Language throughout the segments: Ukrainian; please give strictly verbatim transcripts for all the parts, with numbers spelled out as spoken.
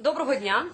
Доброго дня.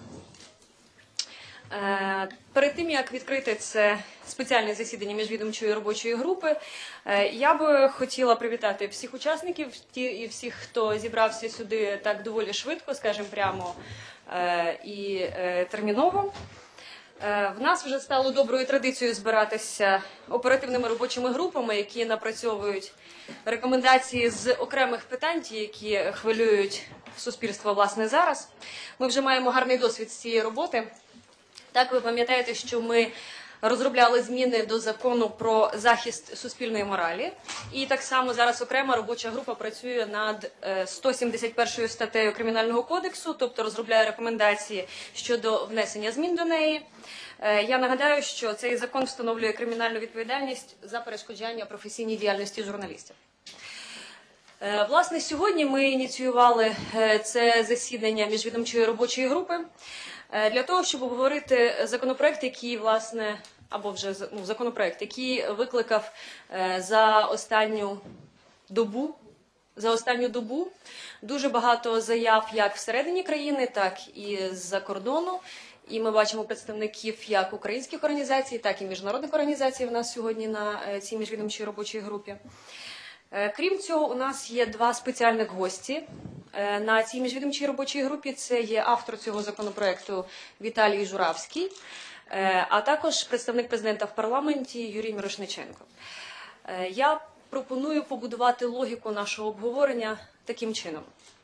Перед тим, як відкрити це спеціальне засідання міжвідомчої робочої групи, я би хотіла привітати всіх учасників і всіх, хто зібрався сюди так доволі швидко, скажімо прямо, і терміново. В нас вже стало доброю традицією збиратися оперативними робочими групами, які напрацьовують рекомендації з окремих питань, ті, які хвилюють суспільство власне зараз. Ми вже маємо гарний досвід з цієї роботи. Так, ви пам'ятаєте, що ми розробляли зміни до закону про захист суспільної моралі. І так само зараз окрема робоча група працює над сто сімдесят першою статтею Кримінального кодексу, тобто розробляє рекомендації щодо внесення змін до неї. Я нагадаю, що цей закон встановлює кримінальну відповідальність за перешкоджання професійній діяльності журналістів. Власне, сьогодні ми ініціювали це засідання міжвідомчої робочої групи для того, щоб обговорити законопроект, який, власне, або вже ну, законопроект, який викликав за останню добу, за останню добу дуже багато заяв як всередині країни, так і з-за кордону. І ми бачимо представників як українських організацій, так і міжнародних організацій в нас сьогодні на цій міжвідомчій робочій групі. Крім цього, у нас є два спеціальних гості на цій міжвідомчій робочій групі. Це є автор цього законопроекту Віталій Журавський, а також представник президента в парламенті Юрій Мірошниченко. Я пропоную побудувати логіку нашого обговорення таким чином.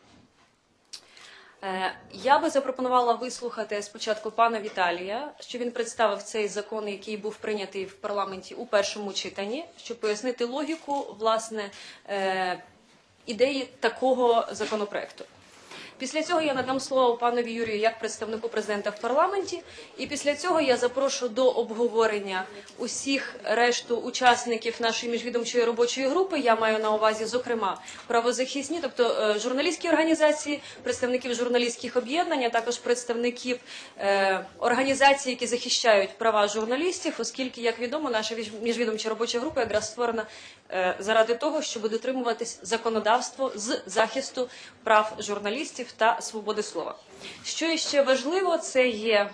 Я би запропонувала вислухати спочатку пана Віталія, що він представив цей закон, який був прийнятий в парламенті у першому читанні, щоб пояснити логіку, власне, ідеї такого законопроекту. Після цього я надам слово панові Юрію як представнику президента в парламенті, і після цього я запрошу до обговорення усіх решту учасників нашої міжвідомчої робочої групи. Я маю на увазі, зокрема, правозахисні, тобто журналістські організації, представників журналістських об'єднань, а також представників е, організацій, які захищають права журналістів, оскільки, як відомо, наша міжвідомча робоча група якраз створена е, заради того, щоб дотримуватись законодавства з захисту прав журналістів та свободи слова. Що іще важливо, це є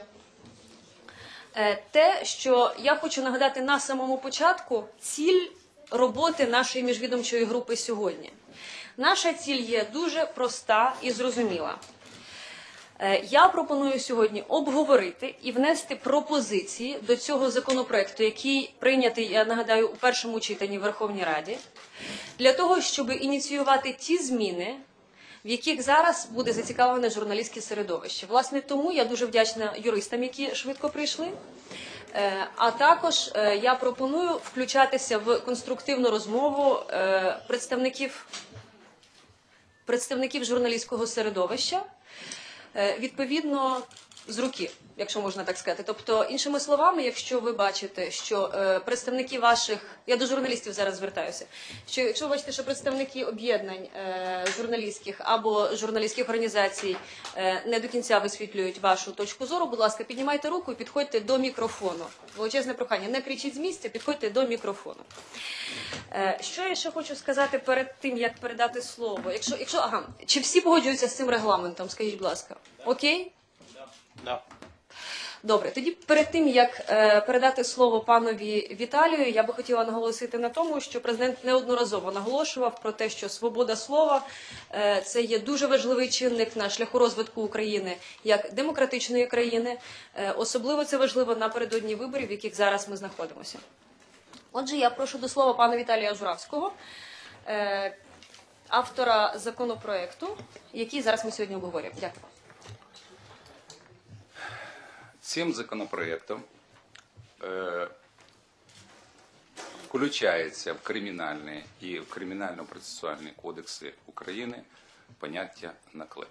те, що я хочу нагадати на самому початку ціль роботи нашої міжвідомчої групи сьогодні. Наша ціль є дуже проста і зрозуміла. Я пропоную сьогодні обговорити і внести пропозиції до цього законопроекту, який прийнятий, я нагадаю, у першому читанні в Верховній Раді, для того, щоб ініціювати ті зміни, в яких зараз буде зацікавлене журналістське середовище. Власне, тому я дуже вдячна юристам, які швидко прийшли. А також я пропоную включатися в конструктивну розмову представників, представників журналістського середовища, відповідно, з руки, якщо можна так сказати. Тобто, іншими словами, якщо ви бачите, що е, представники ваших, я до журналістів зараз звертаюся, що якщо ви бачите, що представники об'єднань е, журналістських або журналістських організацій е, не до кінця висвітлюють вашу точку зору, будь ласка, піднімайте руку і підходьте до мікрофону. Величезне прохання, не кричіть з місця, підходьте до мікрофону. Е, що я ще хочу сказати перед тим, як передати слово? Якщо, якщо, ага, чи всі погоджуються з цим регламентом, скажіть, будь ласка. Окей? Да. Добре, тоді перед тим, як е, передати слово панові Віталію, я би хотіла наголосити на тому, що президент неодноразово наголошував про те, що свобода слова е, – це є дуже важливий чинник на шляху розвитку України як демократичної країни. Е, особливо це важливо напередодні виборів, в яких зараз ми знаходимося. Отже, я прошу до слова пана Віталія Журавського, е, автора законопроекту, який зараз ми сьогодні обговорюємо. Дякую. Цим законопроектом е, включається в кримінальний і в кримінально-процесуальні кодекси України поняття наклеп.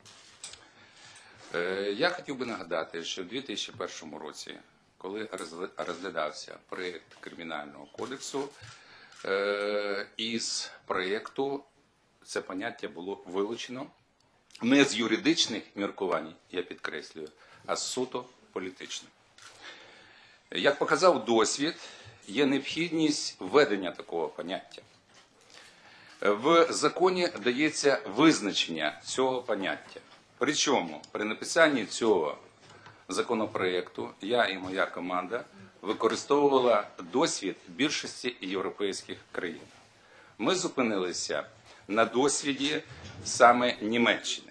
Е, я хотів би нагадати, що в дві тисячі першому році, коли розглядався проєкт Кримінального кодексу, е, із проєкту це поняття було вилучено не з юридичних міркувань, я підкреслюю, а з суто політичних. Як показав досвід, є необхідність введення такого поняття. В законі дається визначення цього поняття. Причому при написанні цього законопроекту я і моя команда використовувала досвід більшості європейських країн. Ми зупинилися на досвіді саме Німеччини.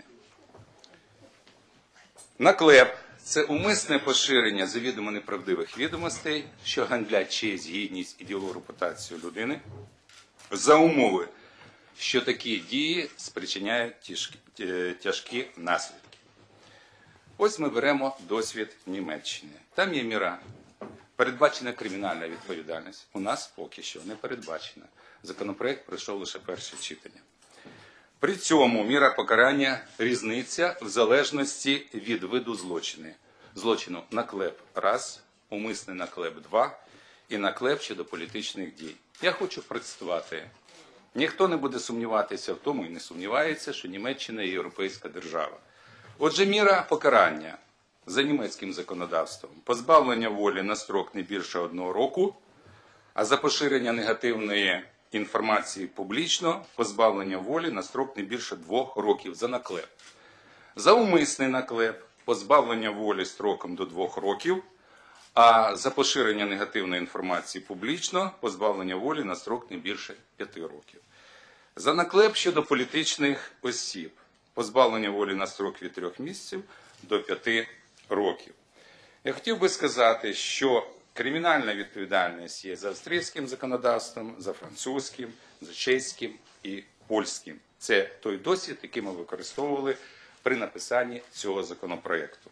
Наклеп – це умисне поширення завідомо неправдивих відомостей, що ганьблять честь, гідність і ділову репутацію людини, за умови, що такі дії спричиняють тяжкі, тяжкі наслідки. Ось ми беремо досвід Німеччини. Там є міра. Передбачена кримінальна відповідальність. У нас поки що не передбачена. Законопроект пройшов лише перше читання. При цьому міра покарання різниця в залежності від виду злочину. Злочину наклеп – раз, умисний наклеп – два і наклеп щодо політичних дій. Я хочу процитувати. Ніхто не буде сумніватися в тому і не сумнівається, що Німеччина є європейська держава. Отже, міра покарання за німецьким законодавством – позбавлення волі на строк не більше одного року, а за поширення негативної інформації публічно – позбавлення волі на строк не більше двох років за наклеп. За умисний наклеп – позбавлення волі строком до двох років, а за поширення негативної інформації публічно – позбавлення волі на строк не більше п'яти років. За наклеп щодо політичних осіб – позбавлення волі на строк від трьох місяців до п'яти років. Я хотів би сказати, що кримінальна відповідальність є за австрійським законодавством, за французьким, за чеським і польським. Це той досвід, який ми використовували при написанні цього законопроекту.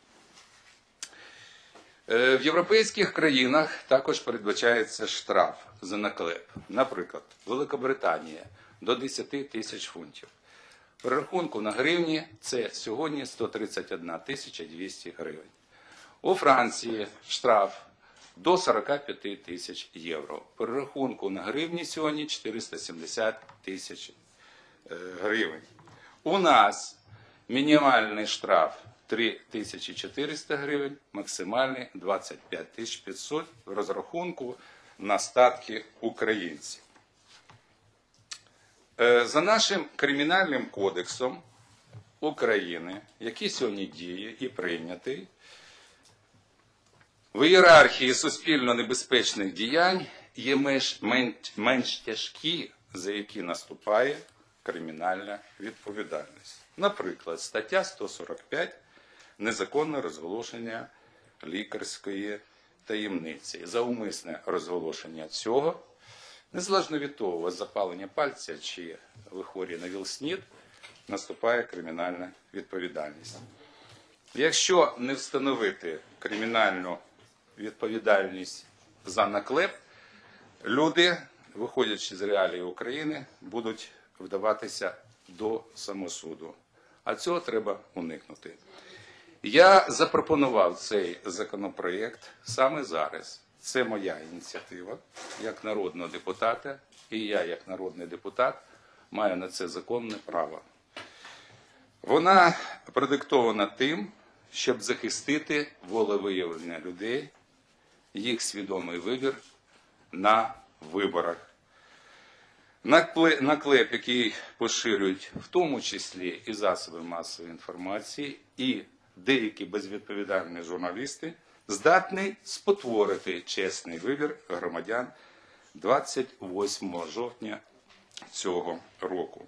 В європейських країнах також передбачається штраф за наклеп. Наприклад, Великобританія – до десяти тисяч фунтів. При рахунку на гривні це сьогодні сто тридцять одна тисяча двісті гривень. У Франції штраф до сорока п'яти тисяч євро. При рахунку на гривні сьогодні чотириста сімдесят тисяч гривень. У нас мінімальний штраф три тисячі чотириста гривень, максимальний двадцять п'ять тисяч п'ятсот в розрахунку на статки українців. За нашим кримінальним кодексом України, який сьогодні діє і прийнятий, в ієрархії суспільно небезпечних діянь є менш, менш, менш тяжкі, за які наступає кримінальна відповідальність. Наприклад, стаття сто сорок п'ять «Незаконне розголошення лікарської таємниці». За умисне розголошення цього, незалежно від того, у вас запалення пальця чи ви хворі на ВІЛ-СНІД, наступає кримінальна відповідальність. Якщо не встановити кримінальну відповідальність за наклеп, люди, виходячи з реалії України, будуть вдаватися до самосуду. А цього треба уникнути. Я запропонував цей законопроєкт саме зараз. Це моя ініціатива як народного депутата, і я як народний депутат маю на це законне право. Вона продиктована тим, щоб захистити волевиявлення людей, їх свідомий вибір на виборах. Наклеп, який поширюють в тому числі і засоби масової інформації, і деякі безвідповідальні журналісти, здатний спотворити чесний вибір громадян двадцять восьмого жовтня цього року.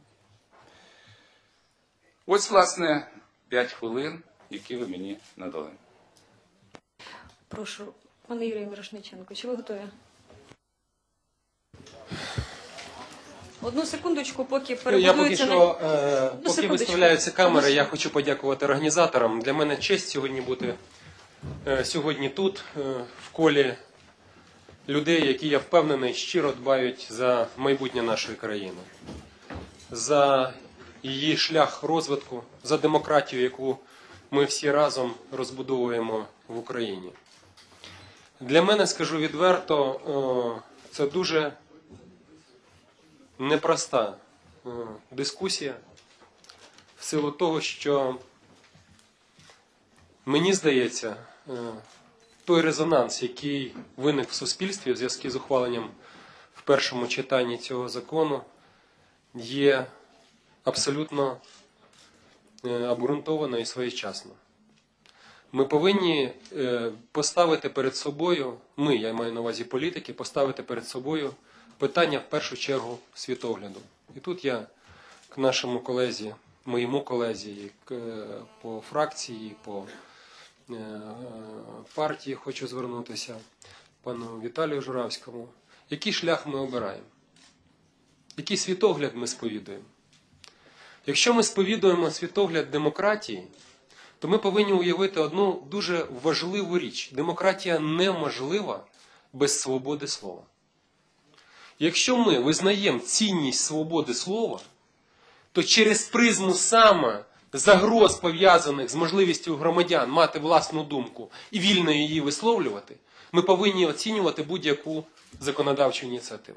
Ось, власне, п'ять хвилин, які ви мені надали. Прошу, пане Юрію Мірошниченко, чи ви готові? Одну секундочку, поки Я поки перебудується... що, е, поки секундочку. виставляються камери, я хочу подякувати організаторам. Для мене честь сьогодні бути е, сьогодні тут, е, в колі людей, які, я впевнений, щиро дбають за майбутнє нашої країни, за її шлях розвитку, за демократію, яку ми всі разом розбудовуємо в Україні. Для мене, скажу відверто, е, це дуже непроста е, дискусія в силу того, що мені здається, е, той резонанс, який виник в суспільстві в зв'язку з ухваленням в першому читанні цього закону, є абсолютно обґрунтовано і своєчасно. Ми повинні поставити перед собою, ми, я маю на увазі політики, поставити перед собою питання в першу чергу світогляду. І тут я к нашому колезі, моєму колезі по фракції, по партії хочу звернутися, пану Віталію Журавському. Який шлях ми обираємо? Який світогляд ми сповідуємо? Якщо ми сповідуємо світогляд демократії, то ми повинні уявити одну дуже важливу річ. Демократія неможлива без свободи слова. Якщо ми визнаємо цінність свободи слова, то через призму саме загроз, пов'язаних з можливістю громадян мати власну думку і вільно її висловлювати, ми повинні оцінювати будь-яку законодавчу ініціативу.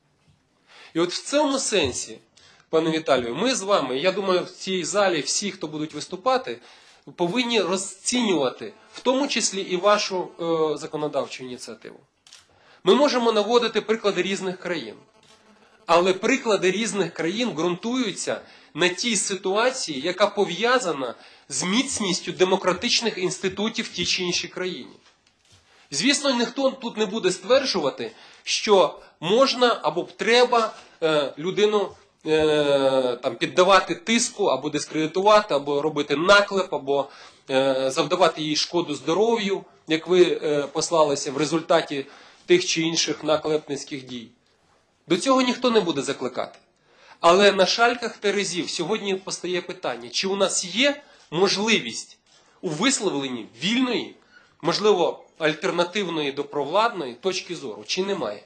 І от в цьому сенсі, пане Віталію, ми з вами, я думаю, в цій залі всі, хто будуть виступати, повинні розцінювати, в тому числі і вашу е, законодавчу ініціативу. Ми можемо наводити приклади різних країн. Але приклади різних країн ґрунтуються на тій ситуації, яка пов'язана з міцністю демократичних інститутів в тій чи іншій країні. Звісно, ніхто тут не буде стверджувати, що можна або треба е, людину е, там, піддавати тиску, або дискредитувати, або робити наклеп, або е, завдавати їй шкоду здоров'ю, як ви е, послалися в результаті тих чи інших наклепницьких дій. До цього ніхто не буде закликати. Але на шальках терезів сьогодні постає питання, чи у нас є можливість у висловленні вільної, можливо, альтернативної до провладної точки зору, чи немає.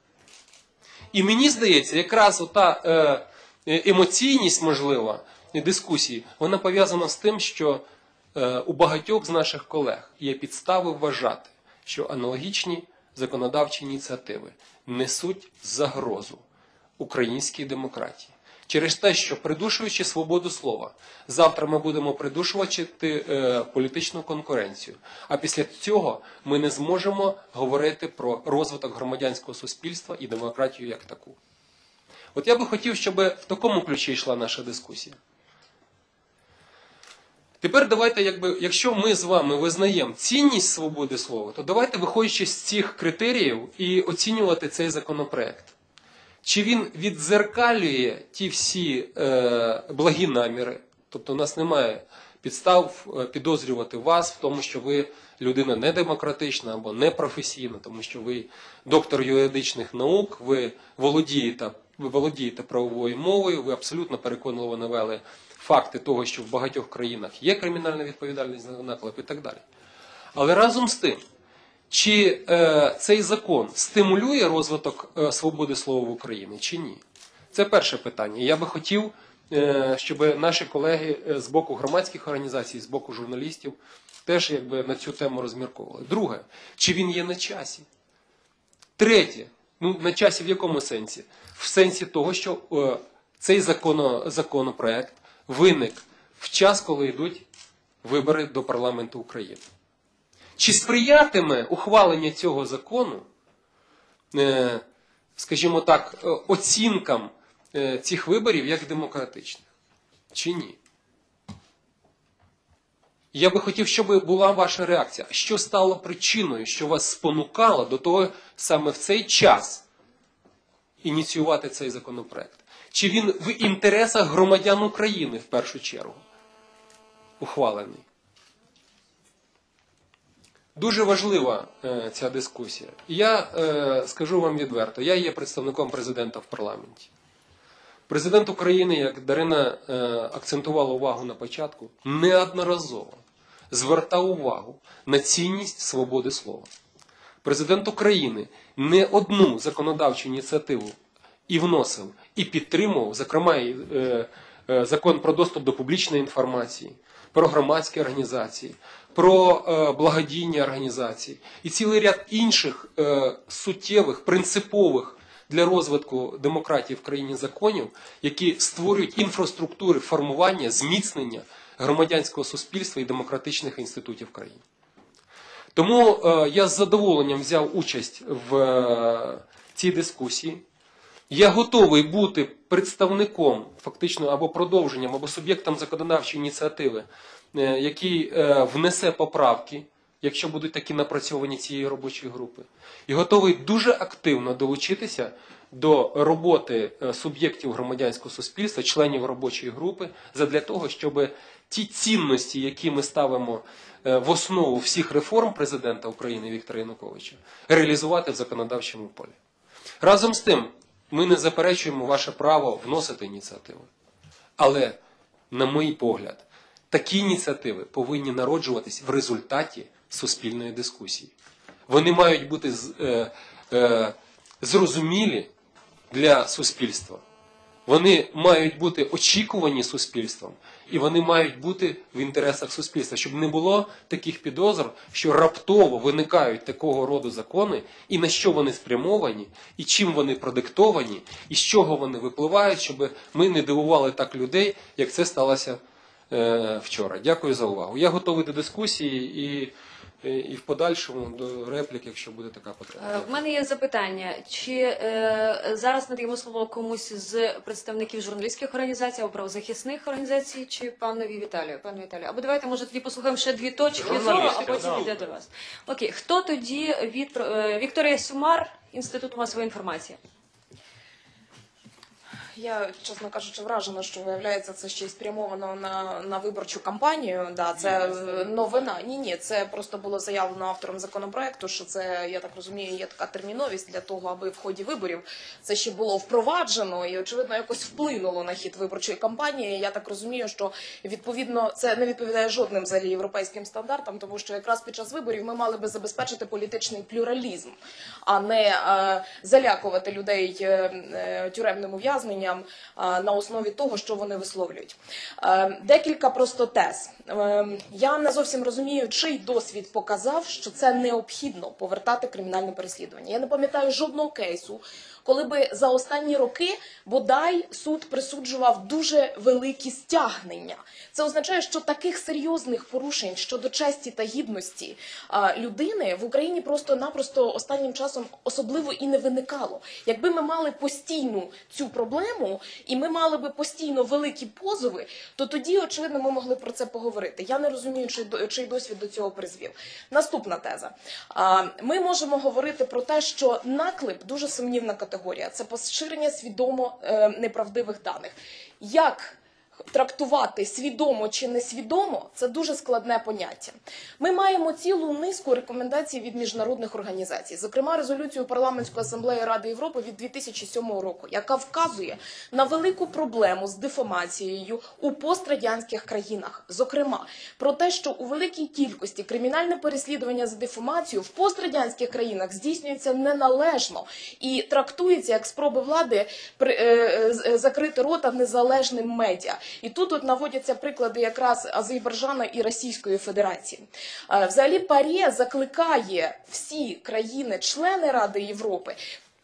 І мені здається, якраз ота е, емоційність, можливо, дискусії, вона пов'язана з тим, що е, у багатьох з наших колег є підстави вважати, що аналогічні законодавчі ініціативи несуть загрозу українській демократії. Через те, що придушуючи свободу слова, завтра ми будемо придушувати е, політичну конкуренцію. А після цього ми не зможемо говорити про розвиток громадянського суспільства і демократію як таку. От я би хотів, щоб в такому ключі йшла наша дискусія. Тепер давайте, якби, якщо ми з вами визнаємо цінність свободи слова, то давайте, виходячи з цих критеріїв, і оцінювати цей законопроект. Чи він віддзеркалює ті всі е, благі наміри, тобто у нас немає підстав підозрювати вас в тому, що ви людина недемократична або непрофесійна, тому що ви доктор юридичних наук, ви володієте, ви володієте правовою мовою, ви абсолютно переконливо навели факти того, що в багатьох країнах є кримінальна відповідальність за наклеп і так далі. Але разом з тим, чи е, цей закон стимулює розвиток е, свободи слова в Україні, чи ні? Це перше питання. Я би хотів, е, щоб наші колеги з боку громадських організацій, з боку журналістів теж якби, на цю тему розмірковували. Друге, чи він є на часі? Третє, ну, на часі в якому сенсі? В сенсі того, що е, цей законо, законопроект виник в час, коли йдуть вибори до парламенту України. Чи сприятиме ухвалення цього закону, скажімо так, оцінкам цих виборів як демократичних? Чи ні? Я би хотів, щоб була ваша реакція. Що стало причиною, що вас спонукало до того саме в цей час ініціювати цей законопроект? Чи він в інтересах громадян України в першу чергу ухвалений? Дуже важлива е, ця дискусія. І я е, скажу вам відверто, я є представником президента в парламенті. Президент України, як Дарина е, акцентувала увагу на початку, неодноразово звертав увагу на цінність свободи слова. Президент України не одну законодавчу ініціативу і вносив, і підтримував, зокрема, і, е, е, закон про доступ до публічної інформації, про громадські організації, про е, благодійні організації і цілий ряд інших е, суттєвих, принципових для розвитку демократії в країні законів, які створюють інфраструктури формування, зміцнення громадянського суспільства і демократичних інститутів країни. Тому е, я з задоволенням взяв участь в е, цій дискусії. Я готовий бути представником, фактично, або продовженням, або суб'єктом законодавчої ініціативи, е, який е, внесе поправки, якщо будуть такі напрацьовані цієї робочої групи. І готовий дуже активно долучитися до роботи е, суб'єктів громадянського суспільства, членів робочої групи, задля того, щоб ті цінності, які ми ставимо е, в основу всіх реформ президента України Віктора Януковича, реалізувати в законодавчому полі. Разом з тим, ми не заперечуємо ваше право вносити ініціативи. Але, на мій погляд, такі ініціативи повинні народжуватись в результаті суспільної дискусії. Вони мають бути е, е, зрозумілі для суспільства. Вони мають бути очікувані суспільством, і вони мають бути в інтересах суспільства, щоб не було таких підозр, що раптово виникають такого роду закони, і на що вони спрямовані, і чим вони продиктовані, і з чого вони випливають, щоб ми не дивували так людей, як це сталося е, вчора. Дякую за увагу. Я готовий до дискусії і, і в подальшому до реплік, якщо буде така потреба. Е, В мене є запитання. Чи е, зараз надаємо слово комусь з представників журналістських організацій або правозахисних організацій, чи панові Віталію? Пане Віталію, або давайте, може, тоді послухаємо ще дві точки зору, а Журналістів, потім да. йде до вас. Окей, хто тоді від е, Вікторія Сюмар, Інститут масової інформації? Я, чесно кажучи, вражена, що, виявляється, це ще й спрямовано на, на виборчу кампанію. Да, це е, новина. Ні-ні, це просто було заявлено автором законопроекту, що це, я так розумію, є така терміновість для того, аби в ході виборів це ще було впроваджено і, очевидно, якось вплинуло на хід виборчої кампанії. Я так розумію, що, відповідно, це не відповідає жодним взагалі європейським стандартам, тому що якраз під час виборів ми мали би забезпечити політичний плюралізм, а не е, залякувати людей е, е, тюремним ув'язненням на основі того, що вони висловлюють. Декілька просто тез. Я не зовсім розумію, чий досвід показав, що це необхідно повертати кримінальне переслідування. Я не пам'ятаю жодного кейсу, коли би за останні роки, бодай, суд присуджував дуже великі стягнення. Це означає, що таких серйозних порушень щодо честі та гідності людини в Україні просто-напросто останнім часом особливо і не виникало. Якби ми мали постійну цю проблему, і ми мали би постійно великі позови, то тоді, очевидно, ми могли про це поговорити. Я не розумію, чий, чий досвід до цього призвів. Наступна теза. Ми можемо говорити про те, що наклеп дуже сумнівна категорія. Це поширення свідомо е, неправдивих даних. Як трактувати свідомо чи несвідомо – це дуже складне поняття. Ми маємо цілу низку рекомендацій від міжнародних організацій, зокрема резолюцію Парламентської асамблеї Ради Європи від дві тисячі сьомого року, яка вказує на велику проблему з дефамацією у пострадянських країнах. Зокрема, про те, що у великій кількості кримінальне переслідування за дефамацію в пострадянських країнах здійснюється неналежно і трактується як спроби влади закрити рота незалежним медіа. І тут от наводяться приклади якраз Азербайджану і Російської Федерації. Взагалі ПАРЄ закликає всі країни-члени Ради Європи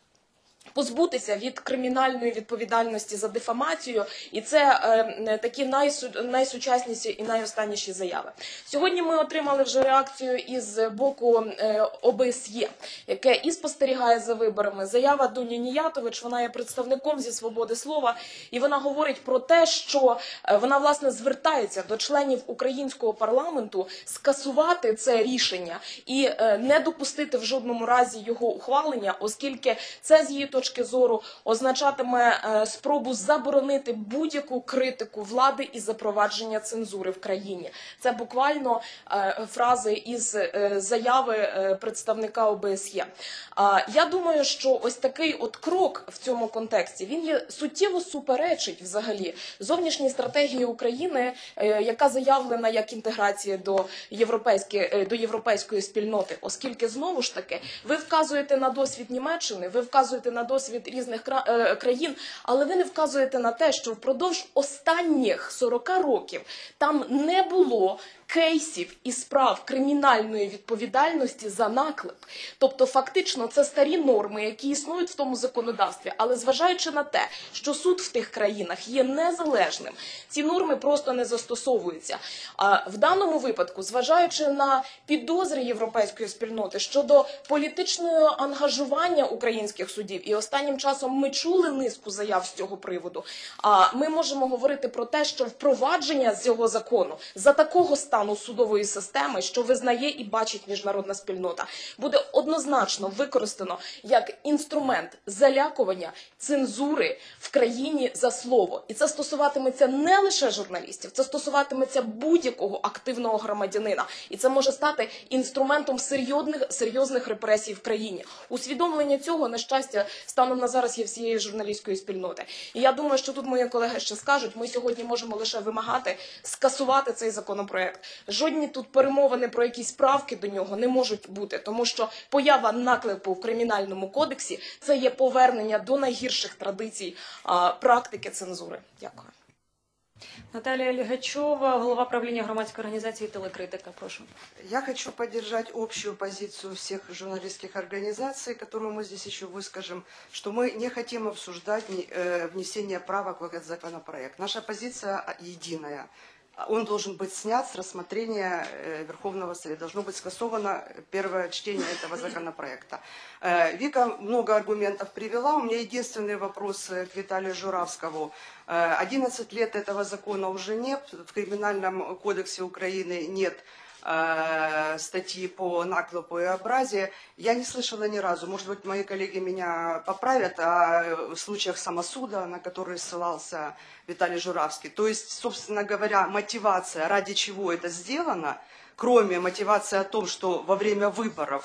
позбутися від кримінальної відповідальності за дефамацію, і це е, такі найсу, найсучасніші і найостанніші заяви. Сьогодні ми отримали вже реакцію із боку е, О Б С Є, яке і спостерігає за виборами. Заява Дуні Ніятович, вона є представником зі свободи слова, і вона говорить про те, що е, вона, власне, звертається до членів українського парламенту скасувати це рішення і е, не допустити в жодному разі його ухвалення, оскільки це з її точки зору означатиме е, спробу заборонити будь-яку критику влади і запровадження цензури в країні. Це буквально е, фрази із е, заяви е, представника О Б С Є. А, я думаю, що ось такий от крок в цьому контексті, він є суттєво суперечить взагалі зовнішній стратегії України, е, яка заявлена як інтеграція до європейської, е, до європейської спільноти, оскільки, знову ж таки, ви вказуєте на досвід Німеччини, ви вказуєте на досвід різних країн, але ви не вказуєте на те, що впродовж останніх сорока років там не було кейсів і справ кримінальної відповідальності за наклеп. Тобто, фактично, це старі норми, які існують в тому законодавстві, але зважаючи на те, що суд в тих країнах є незалежним, ці норми просто не застосовуються. А в даному випадку, зважаючи на підозри європейської спільноти щодо політичного ангажування українських судів, і останнім часом ми чули низку заяв з цього приводу, а ми можемо говорити про те, що впровадження цього закону за такого стану судової системи, що визнає і бачить міжнародна спільнота, буде однозначно використано як інструмент залякування, цензури в країні за слово. І це стосуватиметься не лише журналістів, це стосуватиметься будь-якого активного громадянина. І це може стати інструментом серйозних, серйозних репресій в країні. Усвідомлення цього, на щастя, станом на зараз є всієї журналістської спільноти. І я думаю, що тут мої колеги ще скажуть, ми сьогодні можемо лише вимагати скасувати цей законопроект. Жодні тут перемовини про якісь правки до нього не можуть бути, тому що поява наклепу в Кримінальному кодексі – це є повернення до найгірших традицій а, практики цензури. Дякую. Наталія Лігачова, голова правління громадської організації «Телекритика». Прошу. Я хочу поддержать общую позицию всех журналистских организаций, которую мы здесь еще выскажем, что мы не хотим обсуждать внесение правок в этот законопроект. Наша позиция единая. Он должен быть снят с рассмотрения Верховного Совета. Должно быть скасовано первое чтение этого законопроекта. Вика много аргументов привела. У меня единственный вопрос к Виталию Журавскому. одиннадцать лет этого закона уже нет. В Криминальном кодексе Украины нет статьи по наклепу и образе. Я не слышала ни разу, может быть, мои коллеги меня поправят, о случаях самосуда, на которые ссылался Виталий Журавский. То есть, собственно говоря, мотивация, ради чего это сделано, кроме мотивации о том, что во время выборов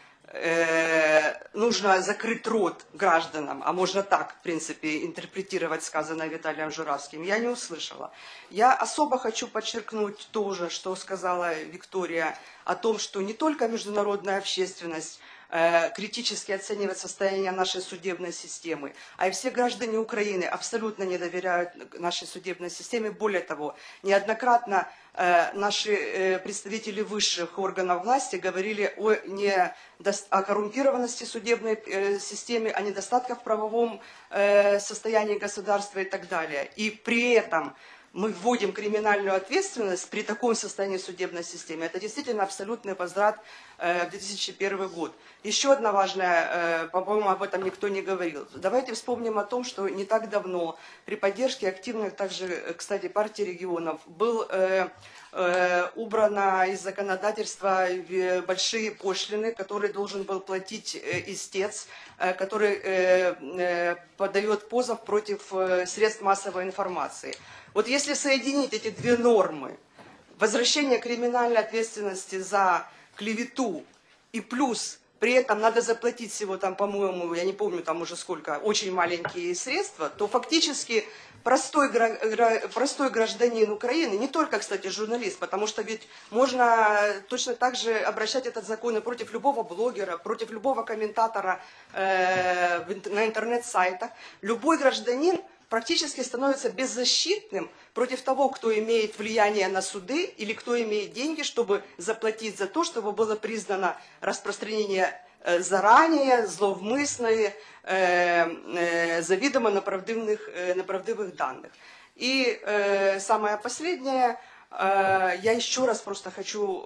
э, нужно закрыть рот гражданам, а можно так, в принципе, интерпретировать сказанное Виталием Журавским, я не услышала. Я особо хочу подчеркнуть то же, что сказала Виктория, о том, что не только международная общественность э, критически оценивает состояние нашей судебной системы, а и все граждане Украины абсолютно не доверяют нашей судебной системе. Более того, неоднократно э, наши э, представители высших органов власти говорили о, не, о коррумпированности судебной э, системы, о недостатках в правовом э, состоянии государства и так далее. И при этом мы вводим криминальную ответственность при таком состоянии судебной системы. Это действительно абсолютный возврат э, в две тысячи первый год. Еще одна важная, э, по-моему, об этом никто не говорил. Давайте вспомним о том, что не так давно при поддержке активных также, кстати, партии регионов был э, э, убрано из законодательства большие пошлины, которые должен был платить э, истец, э, который э, э, подает позов против э, средств массовой информации. Вот если соединить эти две нормы, возвращение криминальной ответственности за клевету и плюс при этом надо заплатить всего там, по-моему, я не помню там уже сколько, очень маленькие средства, то фактически простой, простой гражданин Украины, не только, кстати, журналист, потому что ведь можно точно так же обращать этот закон и против любого блогера, против любого комментатора э, на интернет-сайтах, любой гражданин практически становится беззащитным против того, кто имеет влияние на суды или кто имеет деньги, чтобы заплатить за то, чтобы было признано распространение э, заранее, зловмысное, э, э, заведомо неправдивых, э, неправдивых данных. И э, самое последнее, э, я еще раз просто хочу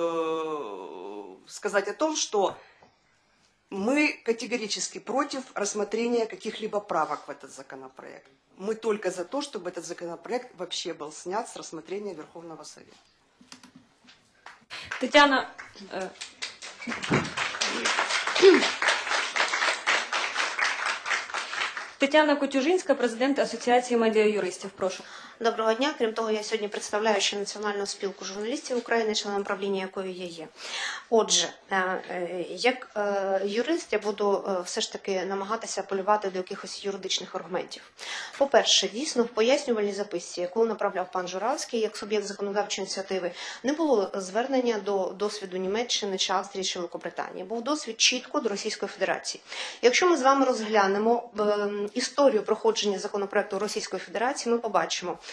э, сказать о том, что мы категорически против рассмотрения каких-либо правок в этот законопроект. Мы только за то, чтобы этот законопроект вообще был снят с рассмотрения Верховного Совета. Тетяна... Е... Тетяна Котюжинська, президент Асоціації медіаюристів. Прошу. Доброго дня. Крім того, я сьогодні представляю ще Національну спілку журналістів України, членом правління якої я є. Отже, як юрист я буду все ж таки намагатися апелювати до якихось юридичних аргументів. По-перше, дійсно, в пояснювальній записці, яку направляв пан Журавський, як суб'єкт законодавчої ініціативи, не було звернення до досвіду Німеччини, чи Австрії, чи Великобританії. Був досвід чітко до Російської Федерації. Якщо ми з вами розглянемо історію проходження законопроекту Російської Федерації, ми побачимо,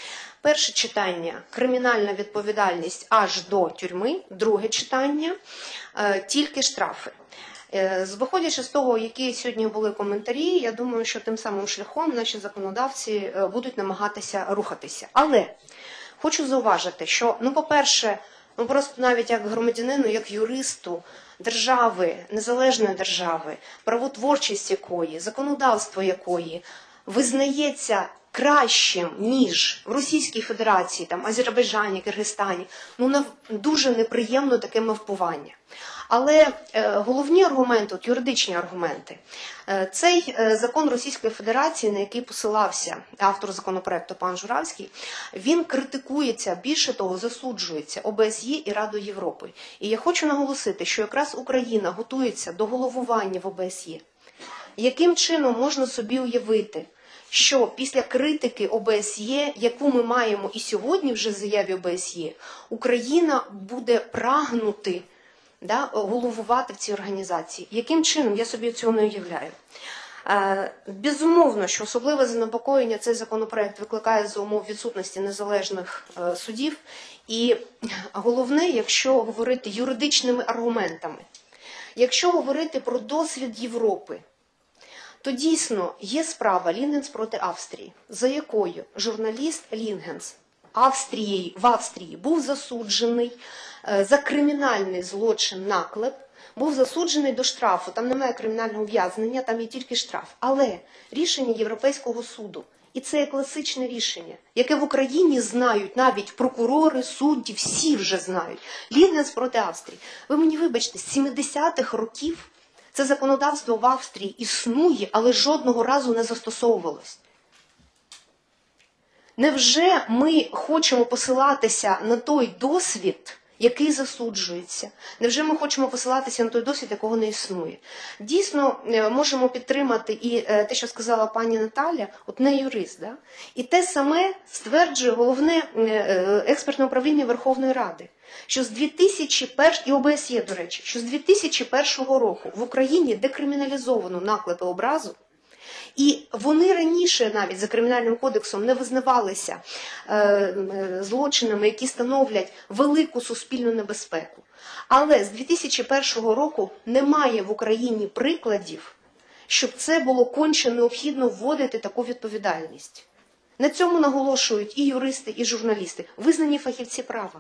Перше читання – кримінальна відповідальність аж до тюрми. Друге читання – тільки штрафи. Виходячи з того, які сьогодні були коментарі, я думаю, що тим самим шляхом наші законодавці будуть намагатися рухатися. Але хочу зауважити, що, ну, по-перше, ну, просто навіть як громадянину, як юристу держави, незалежної держави, правотворчість якої, законодавство якої визнається кращим, ніж в Російській Федерації, там, Азербайджані, Киргизстані, ну, дуже неприємно таке мавпування. Але е, головні аргументи, от юридичні аргументи, е, цей е, закон Російської Федерації, на який посилався автор законопроекту пан Журавський, він критикується, більше того, засуджується О Б С Є і Радою Європи. І я хочу наголосити, що якраз Україна готується до головування в О Б С Є. Яким чином можна собі уявити, що після критики О Б С Є, яку ми маємо і сьогодні вже в заяві О Б С Є, Україна буде прагнути, да, головувати в цій організації. Яким чином? Я собі цього не уявляю. Е, безумовно, що особливе занепокоєння цей законопроект викликає за умов відсутності незалежних е, судів. І головне, якщо говорити юридичними аргументами, якщо говорити про досвід Європи, то дійсно є справа Лінгенс проти Австрії, за якою журналіст Лінгенс Австрією, в Австрії був засуджений за кримінальний злочин наклеп, був засуджений до штрафу. Там немає кримінального ув'язнення, там є тільки штраф. Але рішення Європейського суду, і це є класичне рішення, яке в Україні знають навіть прокурори, судді, всі вже знають. Лінгенс проти Австрії. Ви мені вибачте, з сімдесятих років це законодавство в Австрії існує, але жодного разу не застосовувалось. Невже ми хочемо посилатися на той досвід, який засуджується? Невже ми хочемо посилатися на той досвід, якого не існує? Дійсно, можемо підтримати і те, що сказала пані Наталя, от не юрист, да? І те саме стверджує головне експертне управління Верховної Ради, що з дві тисячі першого, і О Б С Є, до речі, що з дві тисячі першого року в Україні декриміналізовано наклепи образу, і вони раніше навіть за Кримінальним кодексом не визнавалися е, злочинами, які становлять велику суспільну небезпеку. Але з дві тисячі першого року немає в Україні прикладів, щоб це було конче необхідно вводити таку відповідальність. На цьому наголошують і юристи, і журналісти, визнані фахівці права.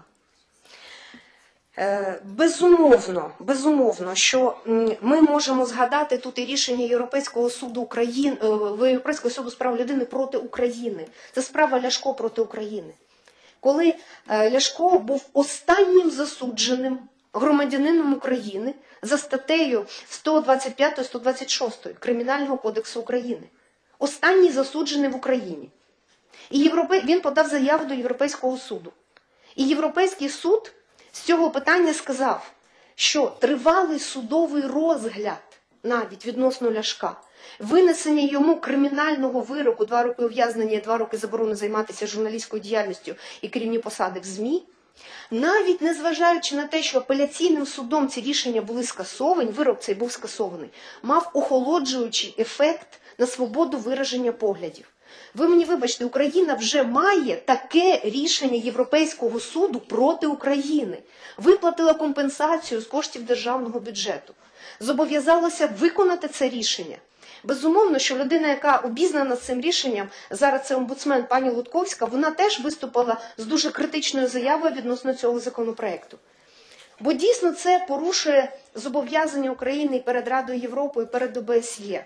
Безумовно, безумовно, що ми можемо згадати тут і рішення Європейського суду України, Європейського суду з прав людини проти України. Це справа Ляшко проти України. Коли Ляшко був останнім засудженим громадянином України за статтею сто двадцять п'ять - сто двадцять шість Кримінального кодексу України. Останній засуджений в Україні. І Європей... він подав заяву до Європейського суду. І Європейський суд з цього питання сказав, що тривалий судовий розгляд навіть відносно Ляшка, винесення йому кримінального вироку, два роки ув'язнення і два роки заборони займатися журналістською діяльністю і керівні посади в ЗМІ, навіть незважаючи на те, що апеляційним судом ці рішення були скасовані, вирок цей був скасований, мав охолоджуючий ефект на свободу вираження поглядів. Ви мені вибачте, Україна вже має таке рішення Європейського суду проти України. Виплатила компенсацію з коштів державного бюджету. Зобов'язалася виконати це рішення. Безумовно, що людина, яка обізнана цим рішенням, зараз це омбудсмен пані Лутковська, вона теж виступила з дуже критичною заявою відносно цього законопроекту. Бо дійсно це порушує зобов'язання України і перед Радою Європи, і перед О Б С Є.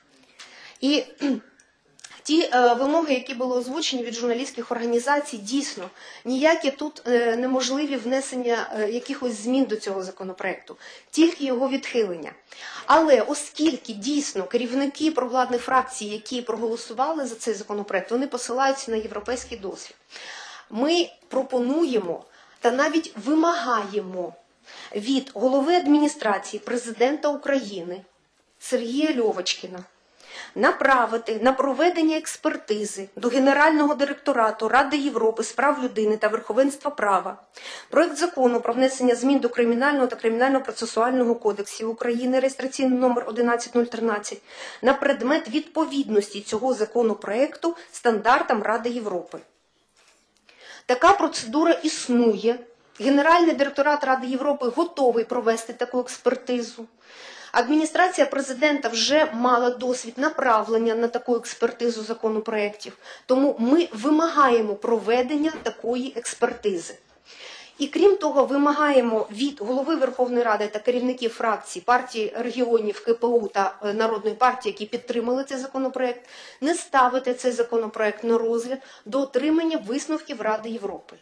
І ті е, вимоги, які були озвучені від журналістських організацій, дійсно, ніякі тут е, неможливі внесення е, якихось змін до цього законопроекту, тільки його відхилення. Але оскільки дійсно керівники провладних фракцій, які проголосували за цей законопроект, вони посилаються на європейський досвід, ми пропонуємо та навіть вимагаємо від голови адміністрації президента України Сергія Льовочкіна направити на проведення експертизи до Генерального директорату Ради Європи з прав людини та верховенства права проект закону про внесення змін до Кримінального та Кримінально-процесуального кодексів України, реєстраційний номер одинадцять нуль тринадцять, на предмет відповідності цього законопроекту стандартам Ради Європи. Така процедура існує. Генеральний директорат Ради Європи готовий провести таку експертизу. Адміністрація президента вже мала досвід направлення на таку експертизу законопроєктів, тому ми вимагаємо проведення такої експертизи. І крім того, вимагаємо від голови Верховної Ради та керівників фракцій, партії регіонів, ка пе у та Народної партії, які підтримали цей законопроєкт, не ставити цей законопроєкт на розгляд до отримання висновків Ради Європи.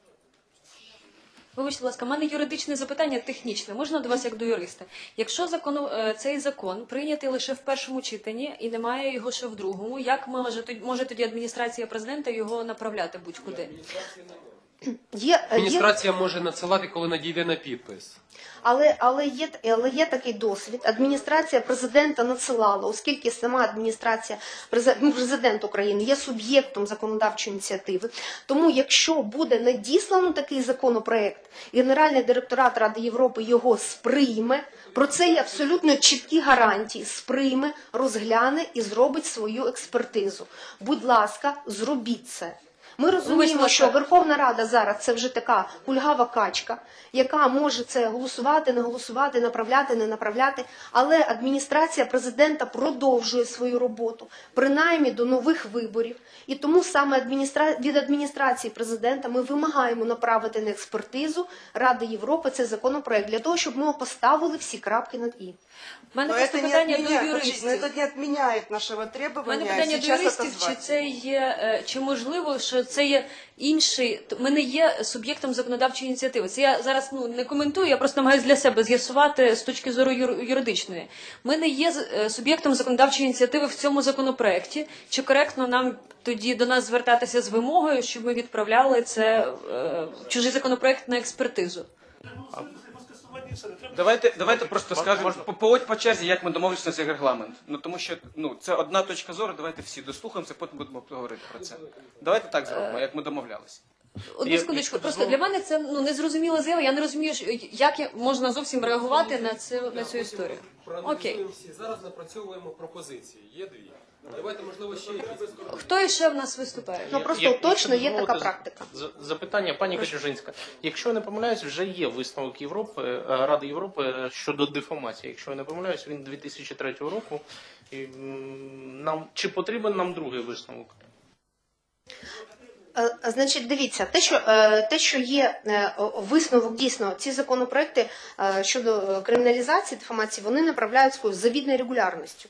Вибачте, будь ласка, в мене юридичне запитання технічне. Можна до вас як до юриста? Якщо закону, е, цей закон прийнятий лише в першому читанні і немає його ще в другому, як може, тоді- може тоді адміністрація президента його направляти будь-куди? Є, є, Адміністрація може надсилати, коли надійде на підпис. але, але, є, але є такий досвід. Адміністрація президента надсилала, оскільки сама адміністрація, презид- ну, президент України є суб'єктом законодавчої ініціативи. Тому якщо буде надіслано такий законопроект, Генеральний директорат Ради Європи його сприйме, про це є абсолютно чіткі гарантії, сприйме, розгляне і зробить свою експертизу. Будь ласка, зробіть це. Ми розуміємо, що Верховна Рада зараз це вже така кульгава качка, яка може це голосувати, не голосувати, направляти, не направляти, але адміністрація президента продовжує свою роботу, принаймні до нових виборів. І тому саме адміністра... від адміністрації президента ми вимагаємо направити на експертизу Ради Європи цей законопроект, для того, щоб ми поставили всі крапки над «і». У мене Но просто это не, питання до отменяет, но юристів. это не отменяет нашего У мене требования питання до сейчас юристів, чи отозвать. це є, е, чи можливо, що це є інший, ми не є суб'єктом законодавчої ініціативи. Це я зараз ну, не коментую, я просто намагаюся для себе з'ясувати з точки зору юр- юридичної. Ми не є е, суб'єктом законодавчої ініціативи в цьому законопроекті. Чи коректно нам тоді до нас звертатися з вимогою, щоб ми відправляли це е, чужий законопроект на експертизу? Давайте, давайте просто скажемо по, по, по черзі, як ми домовилися на цей регламент. Ну тому що ну це одна точка зору. Давайте всі дослухаємося, потім будемо говорити про це. Давайте так зробимо, як ми домовлялися. Одну І- секундочку, і- просто для мене це ну незрозуміла заява. Я не розумію, що- як я- можна зовсім реагувати на цю на цю історію. Окей, Проаналізуємо всі. Зараз напрацьовуємо пропозиції. Є дві. Давайте, можливо, ще якісь. хто іще в нас виступає? Ну просто Як- точно є якщо така дозволите, практика. з- Запитання, пані Кочержинська. Якщо я не помиляюсь, вже є висновок Європи, е, Ради Європи щодо дефамації. Якщо я не помиляюсь, він дві тисячі третього року. І, м, нам, чи потрібен нам другий висновок? Е, Значить, дивіться, те, що е, те, що є е, о- висновок, дійсно, ці законопроекти е, щодо е, криміналізації дефамації, вони направляються з завідною регулярністю.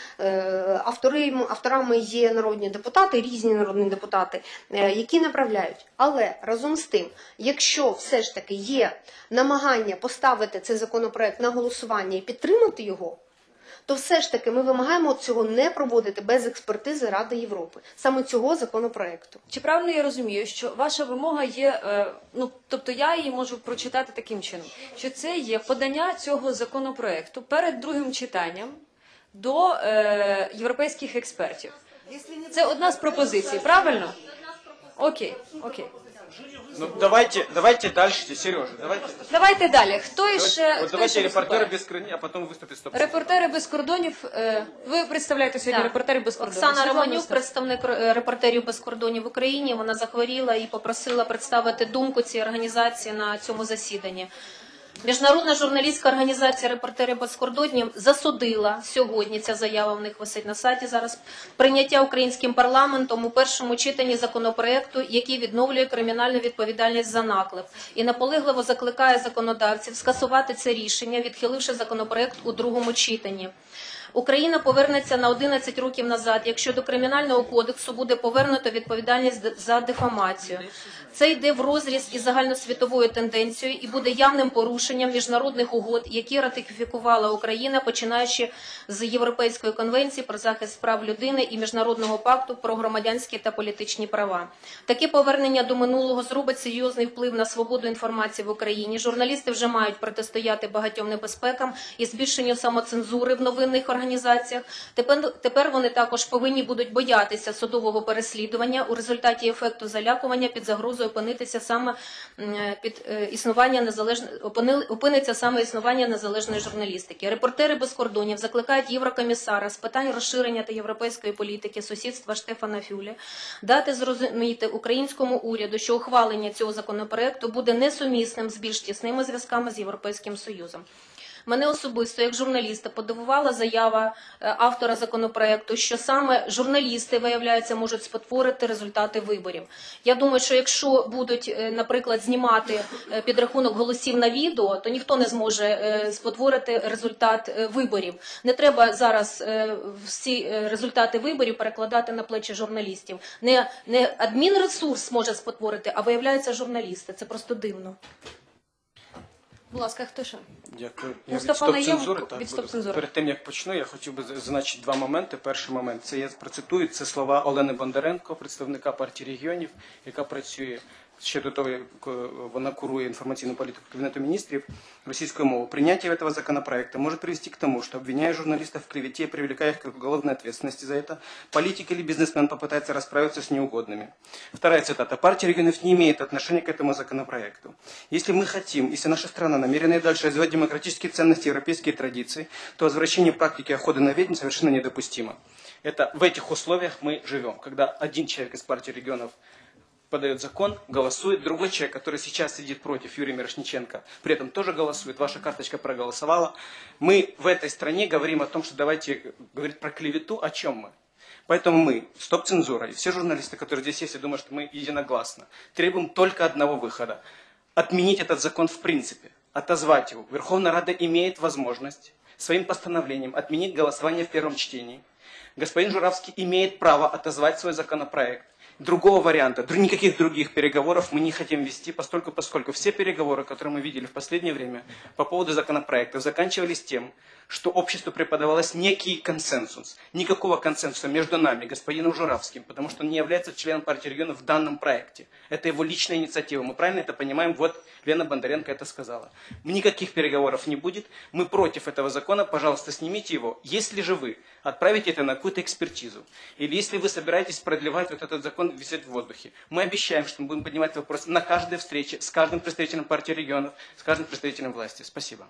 Е, Автори, авторами є народні депутати, різні народні депутати, е, які направляють. Але разом з тим, якщо все ж таки є намагання поставити цей законопроект на голосування і підтримати його, то все ж таки ми вимагаємо цього не проводити без експертизи Ради Європи, саме цього законопроекту. Чи правильно я розумію, що ваша вимога є, е, ну тобто я її можу прочитати таким чином, що це є подання цього законопроекту перед другим читанням до е, європейських експертів. Це одна з пропозицій, правильно? Окей, окей. Ну давайте, давайте дальше, Сережа, давайте. Давайте далі. Хто іще? Вот хто давайте іще репортеры виступає? без крыни, а потом выступит стоп. Репортери без кордонів. е, Ви представляєте сьогодні Так. репортери без кордонів. Оксана Світлана Романюк, Остап. представник е, репортерів без кордонів в Україні. Вона захворіла і попросила представити думку цієї організації на цьому засіданні. Міжнародна журналістська організація «Репортери без кордонів» засудила сьогодні, ця заява в них висить на сайті зараз, прийняття українським парламентом у першому читанні законопроекту, який відновлює кримінальну відповідальність за наклеп, і наполегливо закликає законодавців скасувати це рішення, відхиливши законопроект у другому читанні. Україна повернеться на одинадцять років назад, якщо до Кримінального кодексу буде повернуто відповідальність за дефамацію. Це йде врозріз із загальносвітовою тенденцією і буде явним порушенням міжнародних угод, які ратифікувала Україна, починаючи з Європейської конвенції про захист прав людини і Міжнародного пакту про громадянські та політичні права. Таке повернення до минулого зробить серйозний вплив на свободу інформації в Україні. Журналісти вже мають протистояти багатьом небезпекам і збільшенню самоцензури в новинних організаціях. Тепер, тепер вони також повинні будуть боятися судового переслідування у результаті ефекту залякування під загрозою опинитися саме м, під е, існування незалежної опини- опиниться саме існування незалежної журналістики. Репортери без кордонів закликають єврокомісара з питань розширення та європейської політики сусідства Штефана Фюле дати зрозуміти українському уряду, що ухвалення цього законопроекту буде несумісним з більш тісними зв'язками з Європейським Союзом. Мене особисто, як журналіста, подивувала заява е, автора законопроекту, що саме журналісти, виявляється, можуть спотворити результати виборів. Я думаю, що якщо будуть, е, наприклад, знімати е, підрахунок голосів на відео, то ніхто не зможе е, спотворити результат е, виборів. Не треба зараз е, всі е, результати виборів перекладати на плечі журналістів. Не, не адмінресурс може спотворити, а виявляється журналісти. Це просто дивно. Будь ласка, хто ще? Дякую. Я від Мустафа Найєм стоп-цензури, так, від буду. стоп-цензури. Перед тим, як почну, я хотів би зазначити два моменти. Перший момент, це я процитую, це слова Олени Бондаренко, представника партії регіонів, яка працює ще до того, як вона курує інформаційну політику Кабінету міністрів російською мовою. Принятие этого законопроекта может привести к тому, что, обвиняя журналистов в клевете и привлекая их к уголовной ответственности за это, политик или бизнесмен попытается расправиться с неугодными. Вторая цитата. Партия регионов не имеет отношения к этому законопроекту. Если мы хотим, если наша страна намерена и дальше развивать демократические ценности и европейские традиции, то возвращение практики охоты на ведьм совершенно недопустимо. Это в этих условиях мы живем, когда один человек из партии регионов подает закон, голосует. Другой человек, который сейчас сидит против, Юрий Мирошниченко, при этом тоже голосует. Ваша карточка проголосовала. Мы в этой стране говорим о том, что давайте говорить про клевету, о чем мы. Поэтому мы, стоп-цензура, и все журналисты, которые здесь есть, я думаю, что мы единогласно, требуем только одного выхода. Отменить этот закон в принципе, отозвать его. Верховная Рада имеет возможность своим постановлением отменить голосование в первом чтении. Господин Журавский имеет право отозвать свой законопроект. Другого варианта, никаких других переговоров мы не хотим вести, поскольку, поскольку все переговоры, которые мы видели в последнее время по поводу законопроектов, заканчивались тем, что обществу преподавалось некий консенсус. Никакого консенсуса между нами, господином Журавским, потому что он не является членом партии регионов в данном проекте. Это его личная инициатива. Мы правильно это понимаем? Вот Лена Бондаренко это сказала. Никаких переговоров не будет. Мы против этого закона. Пожалуйста, снимите его. Если же вы отправите это на какую-то экспертизу, или если вы собираетесь продлевать вот этот закон, висеть в воздухе, мы обещаем, что мы будем поднимать вопрос на каждой встрече с каждым представителем партии регионов, с каждым представителем власти. Спасибо.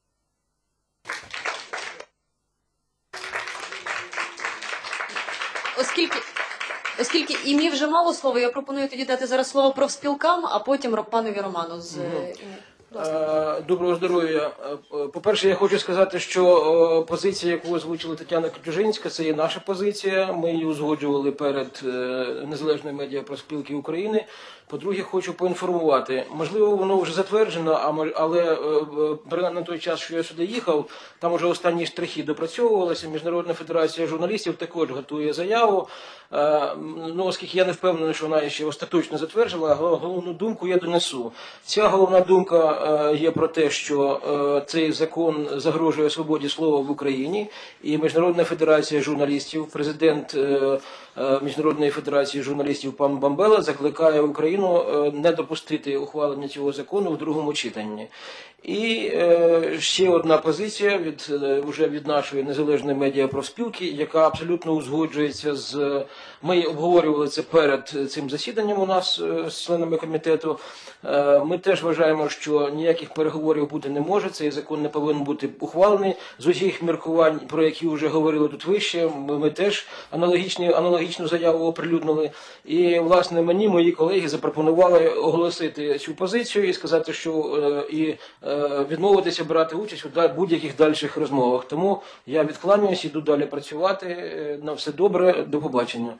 Оскільки, оскільки і мені вже мало слова, я пропоную тоді дати зараз слово профспілкам, а потім панові Роману з Е, Доброго здоров'я. Е, По-перше, я хочу сказати, що е, позиція, яку озвучила Тетяна Котюжинська, це є наша позиція. Ми її узгоджували перед е, Незалежною медіапроспілки України. По-друге, хочу поінформувати. Можливо, воно вже затверджено, а мож- але е, е, принаймні на той час, що я сюди їхав, там вже останні штрихи допрацьовувалися. Міжнародна федерація журналістів також готує заяву. Е, Ну, оскільки я не впевнений, що вона ще остаточно затверджена, гол- головну думку я донесу. Ця головна думка е, є про те, що е, цей закон загрожує свободі слова в Україні, і Міжнародна федерація журналістів, президент е, е, Міжнародної федерації журналістів пан Бамбела закликає Україну е, не допустити ухвалення цього закону в другому читанні. І е, ще одна позиція від, е, вже від нашої незалежної медіапроспілки, яка абсолютно узгоджується з... Ми обговорювали це перед цим засіданням у нас е, з членами комітету. Е, ми теж вважаємо, що ніяких переговорів бути не може, цей закон не повинен бути ухвалений. З усіх міркувань, про які вже говорили тут вище, ми, ми теж аналогічні, аналогічну заяву оприлюднили. І, власне, мені мої колеги запропонували оголосити цю позицію і сказати, що е, і е, відмовитися брати участь у да- будь-яких дальших розмовах. Тому я відкланяюсь, іду далі працювати. Е, На все добре, до побачення.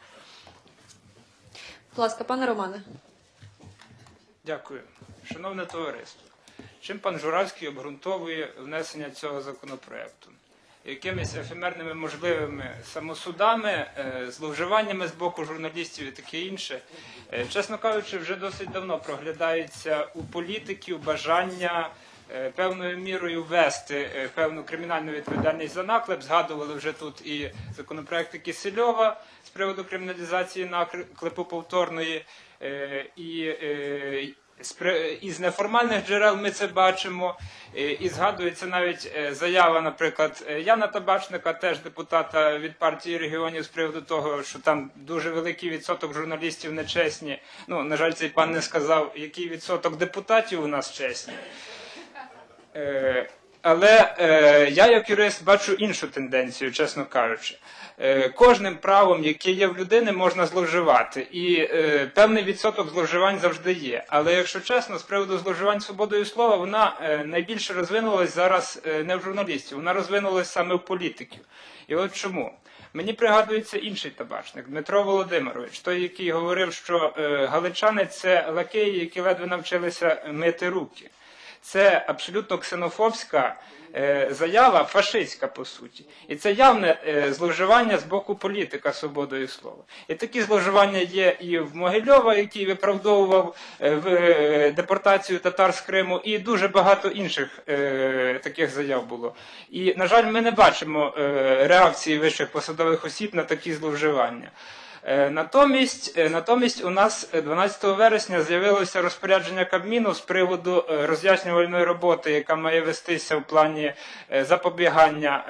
Будь ласка, пане Романе. Дякую. Шановне товариство, чим пан Журавський обґрунтовує внесення цього законопроекту? Якимись ефемерними можливими самосудами, е, зловживаннями з боку журналістів і таке інше. Е, Чесно кажучи, вже досить давно проглядається у політиків бажання е, певною мірою ввести е, певну кримінальну відповідальність за наклеп. Згадували вже тут і законопроекти Кисельова з приводу криміналізації наклепу повторної, е, і е, із неформальних джерел ми це бачимо, і згадується навіть заява, наприклад, Яна Табачника, теж депутата від партії регіонів, з приводу того, що там дуже великий відсоток журналістів нечесні. Ну, на жаль, цей пан не сказав, який відсоток депутатів у нас чесні. Е, Але е, я, як юрист, бачу іншу тенденцію, чесно кажучи. Е, кожним правом, яке є в людини, можна зловживати. І е, певний відсоток зловживань завжди є. Але, якщо чесно, з приводу зловживань свободою слова, вона е, найбільше розвинулась зараз е, не в журналістів, вона розвинулась саме в політиків. І от чому? Мені пригадується інший табачник, Дмитро Володимирович, той, який говорив, що е, галичани – це лакеї, які ледве навчилися мити руки. Це абсолютно ксенофобська е, заява, фашистська по суті. І це явне е, зловживання з боку політика свободою слова. І такі зловживання є і в Могильова, який виправдовував е, в, е, депортацію татар з Криму, і дуже багато інших е, таких заяв було. І, на жаль, ми не бачимо е, реакції вищих посадових осіб на такі зловживання. Натомість, натомість у нас дванадцятого вересня з'явилося розпорядження Кабміну з приводу роз'яснювальної роботи, яка має вестися в плані запобігання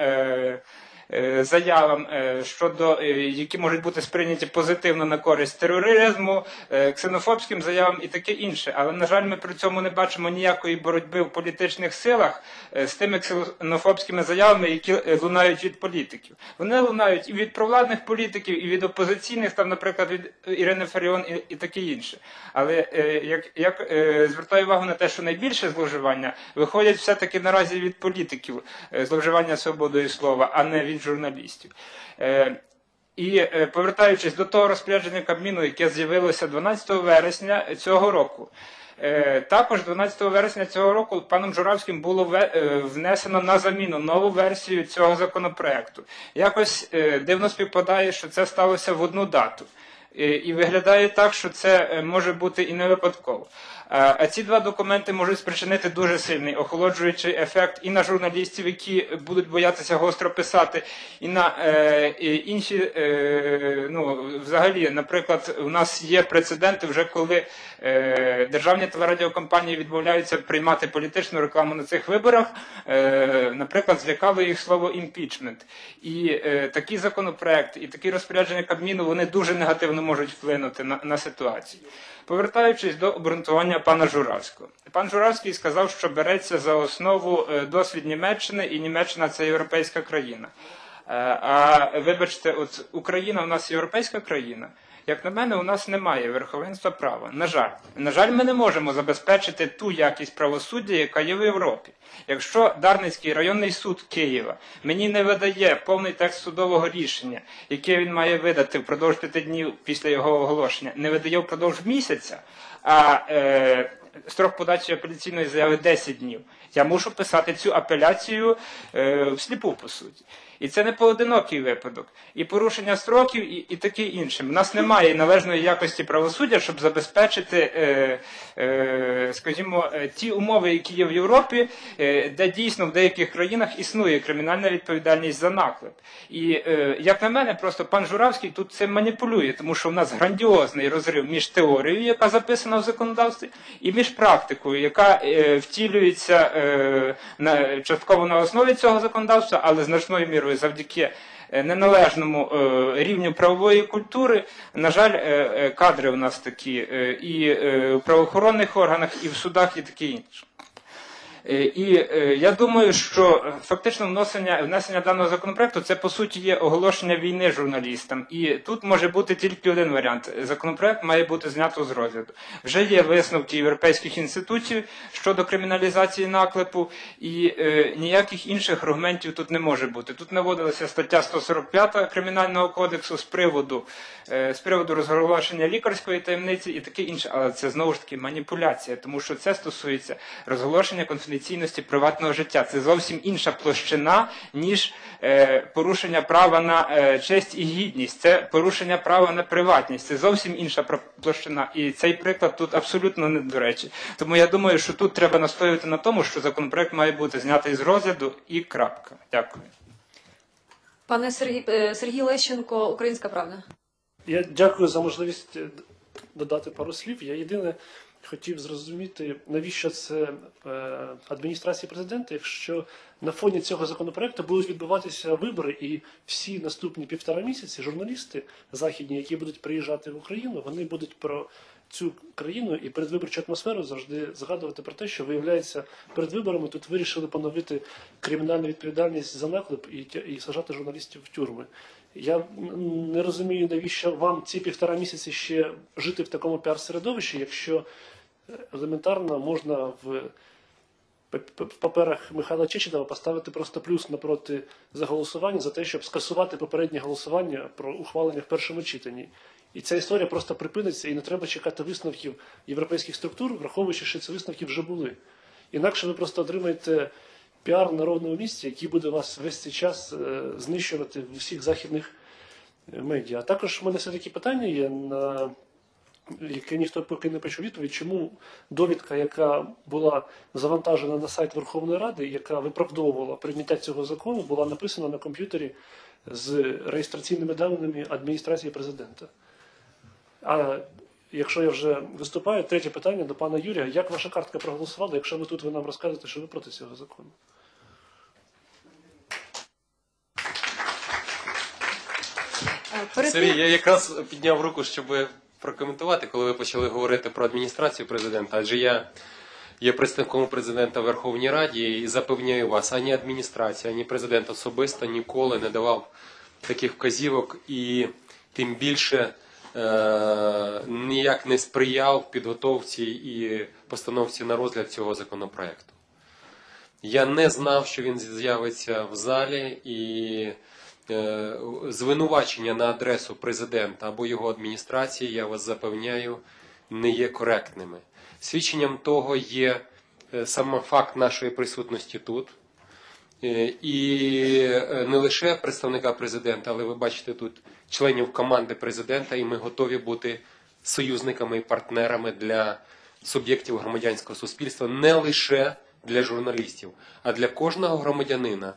заявам, щодо, які можуть бути сприйняті позитивно на користь тероризму, ксенофобським заявам і таке інше. Але, на жаль, ми при цьому не бачимо ніякої боротьби в політичних силах з тими ксенофобськими заявами, які лунають від політиків. Вони лунають і від провладних політиків, і від опозиційних, там, наприклад, від Ірини Фаріон і, і таке інше. Але як, як звертаю увагу на те, що найбільше зловживання виходять все-таки наразі від політиків, зловживання свободою слова, а не від журналістів. Е, і е, повертаючись до того розпорядження Кабміну, яке з'явилося дванадцятого вересня цього року. Е, також дванадцятого вересня цього року паном Журавським було ве, е, внесено на заміну нову версію цього законопроекту. Якось е, дивно співпадає, що це сталося в одну дату. Е, і виглядає так, що це може бути і не випадково. А ці два документи можуть спричинити дуже сильний охолоджуючий ефект і на журналістів, які будуть боятися гостро писати, і на е, і інші, е, ну, взагалі, наприклад, у нас є прецеденти вже, коли е, державні телерадіокомпанії відмовляються приймати політичну рекламу на цих виборах, е, наприклад, злякало їх слово «імпічмент». І е, такий законопроект, і такі розпорядження Кабміну, вони дуже негативно можуть вплинути на, на ситуацію. Повертаючись до обґрунтування пана Журавського. Пан Журавський сказав, що береться за основу досвід Німеччини, і Німеччина – це європейська країна. А вибачте, от Україна у нас європейська країна. Як на мене, у нас немає верховенства права. На жаль. На жаль, ми не можемо забезпечити ту якість правосуддя, яка є в Європі. Якщо Дарницький районний суд Києва мені не видає повний текст судового рішення, яке він має видати впродовж п'яти днів після його оголошення, не видає впродовж місяця, а е, строк подачі апеляційної заяви десять днів, я мушу писати цю апеляцію е, всліпу, по суті. І це не поодинокий випадок. І порушення строків, і, і таке інше. У нас немає належної якості правосуддя, щоб забезпечити, е, е, скажімо, ті умови, які є в Європі, е, де дійсно в деяких країнах існує кримінальна відповідальність за наклеп. І, е, як на мене, просто пан Журавський тут цим маніпулює, тому що в нас грандіозний розрив між теорією, яка записана в законодавстві, і між практикою, яка е, втілюється е, на, частково на основі цього законодавства, але значною мірою завдяки неналежному рівню правової культури, на жаль, кадри у нас такі і в правоохоронних органах, і в судах, і таке інше. І я думаю, що фактично внесення, внесення даного законопроекту – це, по суті, є оголошення війни журналістам. І тут може бути тільки один варіант. Законопроект має бути знято з розгляду. Вже є висновки європейських інституцій щодо криміналізації наклепу, і е, ніяких інших аргументів тут не може бути. Тут наводилася стаття сто сорок п'ята Кримінального кодексу з приводу, е, з приводу розголошення лікарської таємниці і таке інше. Але це, знову ж таки, маніпуляція, тому що це стосується розголошення конфіденційності приватного життя. Це зовсім інша площина, ніж е, порушення права на е, честь і гідність. Це порушення права на приватність. Це зовсім інша площина. І цей приклад тут абсолютно не до речі. Тому я думаю, що тут треба настоювати на тому, що законопроект має бути знятий з розгляду і крапка. Дякую. Пане Сергій, Сергій Лещенко, Українська Правда. Я дякую за можливість додати пару слів. Я єдине хотів зрозуміти, навіщо це е, адміністрації президента, якщо на фоні цього законопроекту будуть відбуватися вибори, і всі наступні півтора місяці журналісти західні, які будуть приїжджати в Україну, вони будуть про цю країну і передвиборчу атмосферу завжди згадувати про те, що, виявляється, перед виборами тут вирішили поновити кримінальну відповідальність за наклеп і, і сажати журналістів в тюрми. Я не розумію, навіщо вам ці півтора місяці ще жити в такому піар-середовищі, якщо елементарно можна в в паперах Михайла Чечетова поставити просто плюс напроти за голосування за те, щоб скасувати попереднє голосування про ухвалення в першому читанні. І ця історія просто припиниться, і не треба чекати висновків європейських структур, враховуючи, що ці висновки вже були. Інакше ви просто отримаєте піар на ровному місці, який буде вас весь цей час знищувати в усіх західних медіа. А також в мене все-таки питання є, на яке ніхто поки не почув відповідь, чому довідка, яка була завантажена на сайт Верховної Ради, яка виправдовувала прийняття цього закону, була написана на комп'ютері з реєстраційними даними адміністрації президента. А якщо я вже виступаю, третє питання до пана Юрія. Як ваша картка проголосувала, якщо ви тут ви нам розказуєте, що ви проти цього закону? Сергій, я якраз підняв руку, щоб прокоментувати, коли ви почали говорити про адміністрацію президента, адже я є представником президента в Верховній Раді і запевняю вас, ані адміністрація, ані президент особисто ніколи не давав таких вказівок і тим більше е- ніяк не сприяв підготовці і постановці на розгляд цього законопроекту. Я не знав, що він з'явиться в залі, і е- звинувачення на адресу президента або його адміністрації, я вас запевняю, не є коректними. Свідченням того є саме факт нашої присутності тут. І не лише представника президента, але ви бачите тут членів команди президента, і ми готові бути союзниками і партнерами для суб'єктів громадянського суспільства, не лише для журналістів, а для кожного громадянина,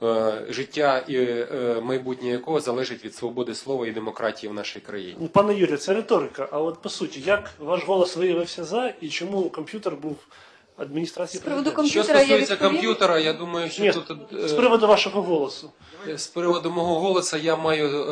життя і майбутнє якого залежить від свободи слова і демократії в нашій країні. Пане Юрію, це риторика. А от по суті, як ваш голос виявився за і чому комп'ютер був адміністрації президента? Що стосується комп'ютера, я думаю, що Ні, тут... з приводу вашого голосу. З приводу мого голосу я маю е,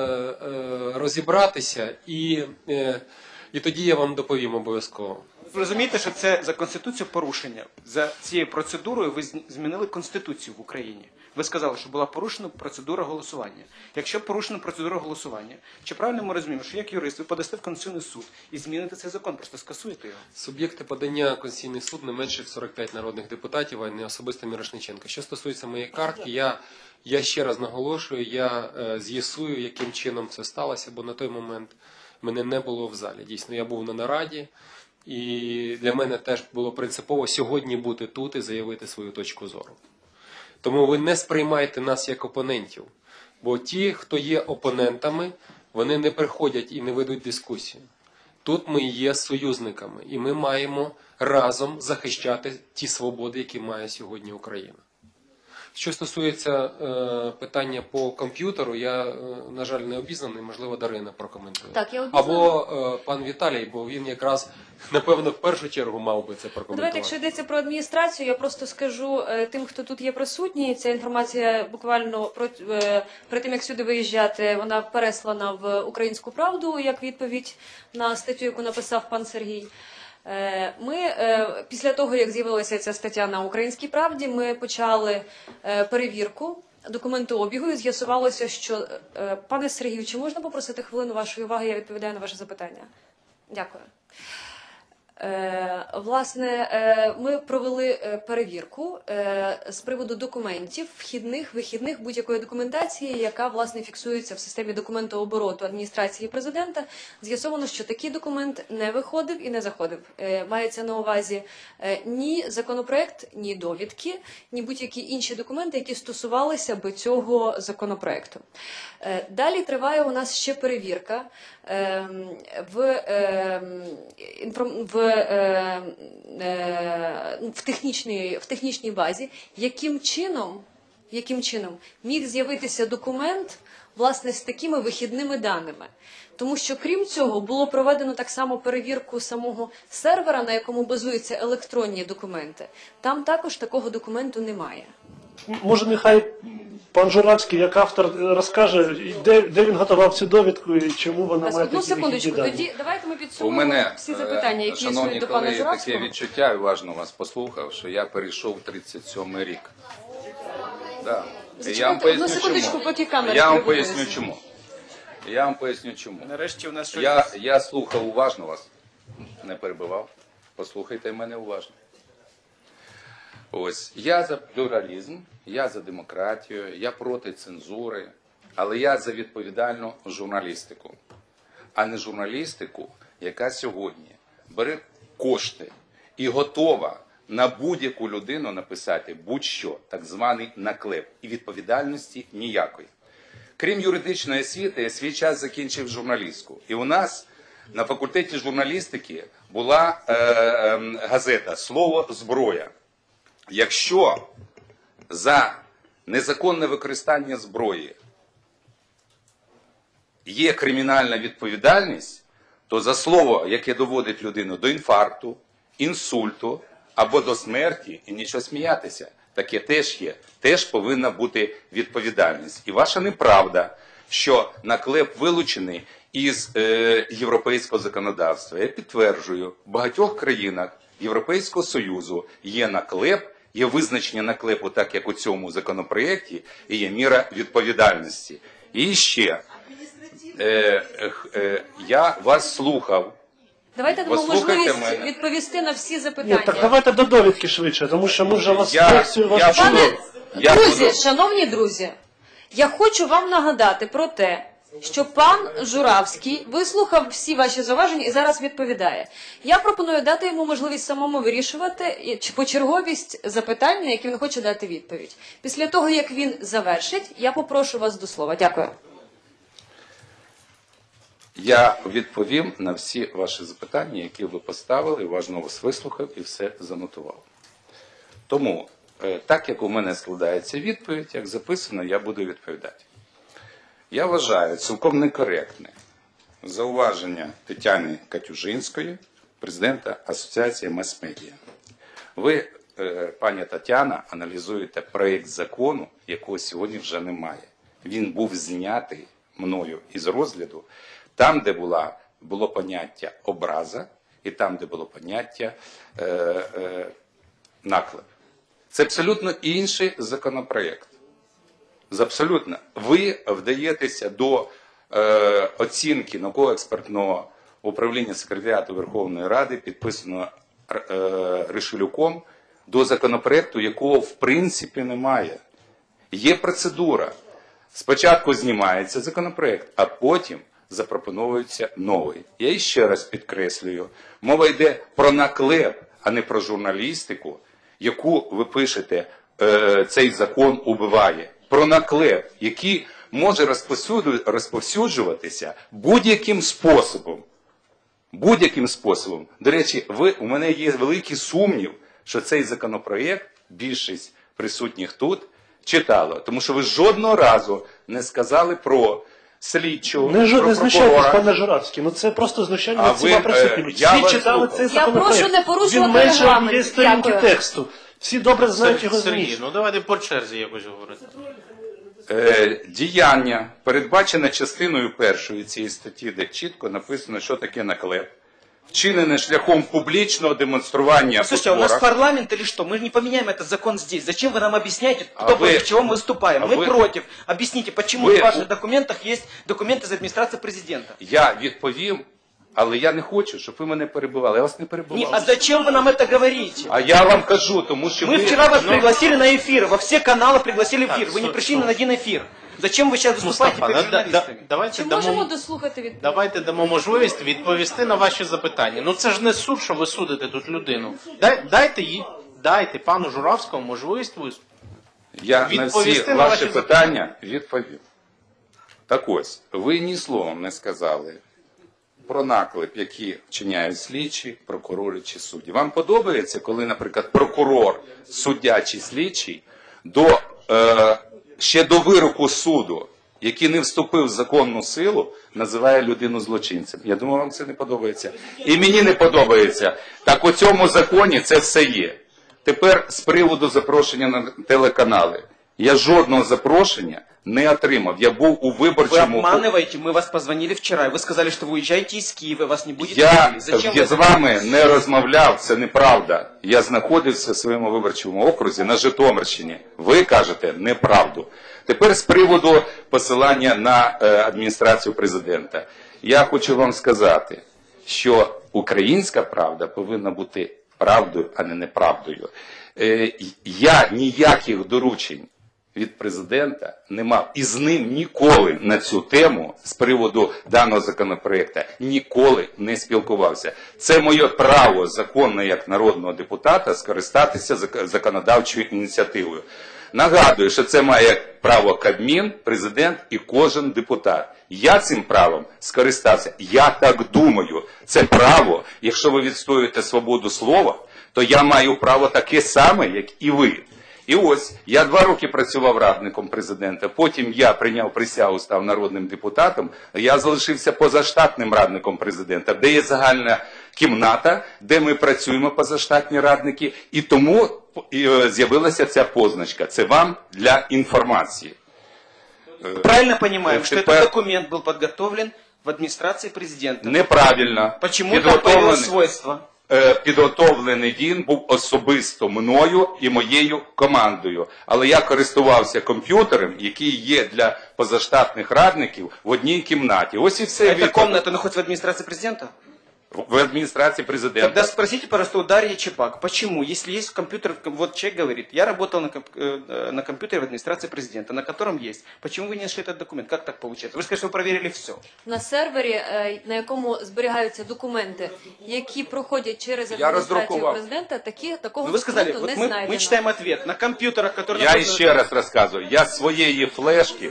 е, розібратися, і, е, і тоді я вам доповім обов'язково. Ви розумієте, що це за Конституцію порушення. За цією процедурою ви змінили Конституцію в Україні. Ви сказали, що була порушена процедура голосування. Якщо порушена процедура голосування, чи правильно ми розуміємо, що як юрист ви подасте в Конституційний суд і зміните цей закон, просто скасуєте його? Суб'єкти подання в Конституційний суд не менше сорок п'ять народних депутатів, а не особисто Мірошниченка. Що стосується моєї картки, я, я ще раз наголошую, я е, з'ясую, яким чином це сталося, бо на той момент мене не було в залі. Дійсно, я був на нараді. І для мене теж було принципово сьогодні бути тут і заявити свою точку зору. Тому ви не сприймайте нас як опонентів. Бо ті, хто є опонентами, вони не приходять і не ведуть дискусію. Тут ми є союзниками. І ми маємо разом захищати ті свободи, які має сьогодні Україна. Що стосується е, питання по комп'ютеру, я, е, на жаль, не обізнаний, можливо, Дарина прокоментує. Так, я обізнана. Або е, пан Віталій, бо він якраз, напевно, в першу чергу мав би це прокоментувати. Давайте, якщо йдеться про адміністрацію, я просто скажу е, тим, хто тут є присутній, ця інформація буквально про, е, перед тим, як сюди виїжджати, вона переслана в «Українську правду» як відповідь на статтю, яку написав пан Сергій. Ми після того, як з'явилася ця стаття на «Українській правді», ми почали перевірку документообігу і з'ясувалося, що... Пане Сергію, чи можна попросити хвилину вашої уваги, я відповідаю на ваше запитання? Дякую. Власне, ми провели перевірку з приводу документів, вхідних, вихідних, будь-якої документації, яка, власне, фіксується в системі документообороту адміністрації президента. З'ясовано, що такий документ не виходив і не заходив. Мається на увазі ні законопроект, ні довідки, ні будь-які інші документи, які стосувалися би цього законопроекту. Далі триває у нас ще перевірка в, в В технічній, в технічній базі, яким чином, яким чином міг з'явитися документ, власне, з такими вихідними даними. Тому що, крім цього, було проведено так само перевірку самого сервера, на якому базуються електронні документи. Там також такого документу немає. може нехай пан Журавський, як автор, розкаже, де, де він готував цю довідку і чому вона має Одну такі секундочку, вихідні дані. тоді давайте ми У підсумуємо мене, всі запитання, е, які шановні існують до пана колеги, таке Журавського. відчуття, і уважно вас послухав, що я перейшов в тридцять сьомий рік. Да. І я вам Зачекайте, одну поясню, секундочку, чому. поки камера Я вам приготується. поясню, чому. Я вам поясню, чому. Нарешті у нас щось... Я, я слухав уважно вас, не перебивав. Послухайте мене уважно. Ось, я за плюралізм, я за демократію, я проти цензури, але я за відповідальну журналістику. А не журналістику, яка сьогодні бере кошти і готова на будь-яку людину написати будь-що, так званий наклеп. І відповідальності ніякої. Крім юридичної освіти, я свій час закінчив журналістку. І у нас на факультеті журналістики була е, е, газета «Слово зброя». Якщо за незаконне використання зброї є кримінальна відповідальність, то за слово, яке доводить людину до інфаркту, інсульту або до смерті, і нічого сміятися, таке теж є, теж повинна бути відповідальність. І ваша неправда, що наклеп вилучений із е, європейського законодавства. Я підтверджую, в багатьох країнах Європейського Союзу є наклеп, є визначення наклепу, так як у цьому законопроєкті, і є міра відповідальності. І ще, е, е, е, я вас слухав. Давайте дамо Послухайте можливість мене. відповісти на всі Ні, запитання. так давайте до довідки швидше, тому що ми вже вас Я- лекцію я вашу буду- чули. Я Друзі, буду- шановні друзі, я хочу вам нагадати про те, що пан Журавський вислухав всі ваші зауваження і зараз відповідає. Я пропоную дати йому можливість самому вирішувати і- чи почерговість запитань, на які він хоче дати відповідь. Після того, як він завершить, я попрошу вас до слова. Дякую. Я відповім на всі ваші запитання, які ви поставили, уважно вас вислухав і все занотував. Тому, е, так як у мене складається відповідь, як записано, я буду відповідати. Я вважаю цілком некоректне зауваження Тетяни Катюжинської, президента Асоціації мас-медіа. Ви, е, пані Тетяна, аналізуєте проєкт закону, якого сьогодні вже немає. Він був знятий мною із розгляду, там, де була, було поняття образа, і там, де було поняття е, е, наклеп. Це абсолютно інший законопроєкт. Абсолютно. Ви вдаєтеся до е, оцінки науково-експертного управління секретаріату Верховної Ради, підписаного е, Ришелюком, до законопроєкту, якого в принципі немає. Є процедура. Спочатку знімається законопроєкт, а потім запропонується новий. Я іще раз підкреслюю, мова йде про наклеп, а не про журналістику, яку ви пишете, е, цей закон убиває. Про наклеп, який може розповсюджуватися будь-яким способом. Будь-яким способом. До речі, ви, у мене є великий сумнів, що цей законопроєкт, більшість присутніх тут, читала. Тому що ви жодного разу не сказали про слідчого, Не, жо- про не знущайтесь, прокурора. пане Журавський, ну це просто знущання А над всіма ви, присутніми. е, я Всі вас читали слухав. цей Я законопроект. прошу не порушувати Він менше регламент. однієї сторінки Дякую. тексту. Всі добре знають його Сергій, зміст. ну давайте по черзі якось говорити. Е, діяння, передбачене частиною першої цієї статті, де чітко написано, що таке наклеп, вчинене шляхом публічного демонстрування Слушайте, а у нас потвора. парламент или что? Мы же не поменяем этот закон здесь. Зачем вы нам объясняете, А кто вы- против чего мы выступаем? а мы вы- против. Объясните, почему Вы- в ваших документах есть документы из администрации президента? Я відповім, але я не хочу, щоб ви мене перебивали. Я вас не перебивав. Не, а зачем вы нам это говорите? А я вам кажу, тому що Мы ви... вчера вас Ну, пригласили на эфир, во все каналы пригласили в эфир. Вы не стоп, пришли стоп. на один эфир. Зачем вы сейчас выступаете Мустафа, перед да- да- журналистами? давайте Чи можемо дамо, дослухати відповідь? давайте дамо можливість відповісти на ваші запитання. Ну це ж не суд, що ви судите тут людину. Дай, дайте їй, дайте пану Журавському можливість виступити. Я на всі відповісти на ваші ваші питання відповів. Так ось, ви ні словом не сказали про наклеп, які вчиняють слідчі, прокурори чи судді. Вам подобається, коли, наприклад, прокурор, суддя чи слідчий до, е, ще до вироку суду, який не вступив в законну силу, називає людину злочинцем? Я думаю, вам це не подобається. І мені не подобається. Так у цьому законі це все є. Тепер з приводу запрошення на телеканали. Я жодного запрошення не отримав. Я був у Вы виборчому... обманываете, мы вас позвонили вчера, и вы сказали, что вы уезжаете из Киева, вас не будет. Я, Зачем я вы з вами не розмовляв, це неправда. Я знаходився в своєму виборчому окрузі на Житомирщині. Ви кажете неправду. Тепер з приводу посилання на е, адміністрацію президента. Я хочу вам сказати, що українська правда повинна бути правдою, а не неправдою. Е, я ніяких доручень від президента не мав. І з ним ніколи на цю тему, з приводу даного законопроекту, ніколи не спілкувався. Це моє право законне як народного депутата скористатися законодавчою ініціативою. Нагадую, що це має право Кабмін, президент і кожен депутат. Я цим правом скористався. Я так думаю. Це право, якщо ви відстоюєте свободу слова, то я маю право таке саме, як і ви. І ось, я два роки працював радником президента, потім я прийняв присягу, став народним депутатом, я залишився позаштатним радником президента, де є загальна кімната, де ми працюємо позаштатні радники, і тому з'явилася ця позначка. Це вам для інформації. Правильно понимаем, что Теперь... этот документ был подготовлен в администрации президента? Неправильно. Почему там появилось свойство? Підготовлений він був особисто мною і моєю командою. Але я користувався комп'ютером, який є для позаштатних радників в одній кімнаті. Ось і все. Эта комната находится в администрации президента? В администрации президента. Тогда спросите, пожалуйста, у Дарьи Чепак, почему, если есть компьютер, вот человек говорит, я работал на, комп на компьютере в администрации президента, на котором есть, почему вы не нашли этот документ? Как так получается? Вы скажете, что вы проверили все. На сервері, на якому зберігаються документи, які проходять через Я адміністрацію роздрукував. президента, такі, такого Ну, вы сказали, документу вот не мы, знайдено. мы читаем ответ. На компьютерах, которые... Я находятся- ще раз розказую. Я з своєї флешки...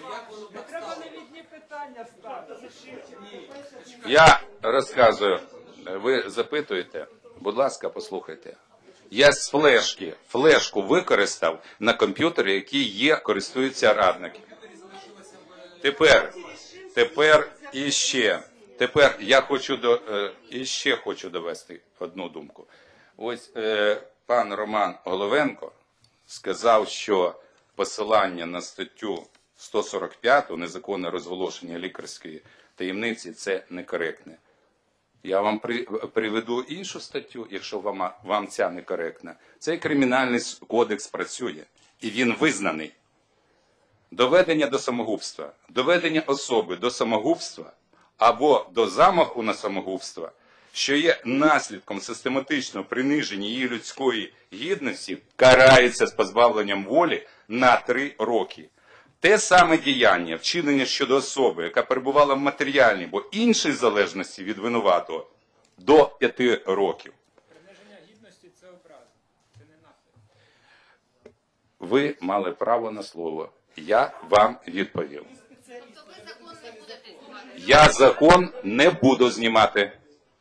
Я розказую. Ви запитуєте? Будь ласка, послухайте. Я з флешки, флешку використав на комп'ютері, який є, користуються радники. Тепер, тепер іще. Тепер я хочу до, е, іще хочу довести одну думку. Ось е, пан Роман Головенко сказав, що посилання на статтю сто сорок п'ять незаконне розголошення лікарської таємниці – це некоректне. Я вам при, приведу іншу статтю, якщо вам, вам ця некоректна. Цей кримінальний кодекс працює, і він визнаний. Доведення до самогубства, доведення особи до самогубства або до замаху на самогубство, що є наслідком систематичного приниження її людської гідності, карається з позбавленням волі на три роки. Те саме діяння, вчинення щодо особи, яка перебувала в матеріальній або іншій залежності від винуватого, до п'яти років. Приниження гідності – це образа, це не нахил. Ви мали право на слово. Я вам відповів. Я закон не буду знімати.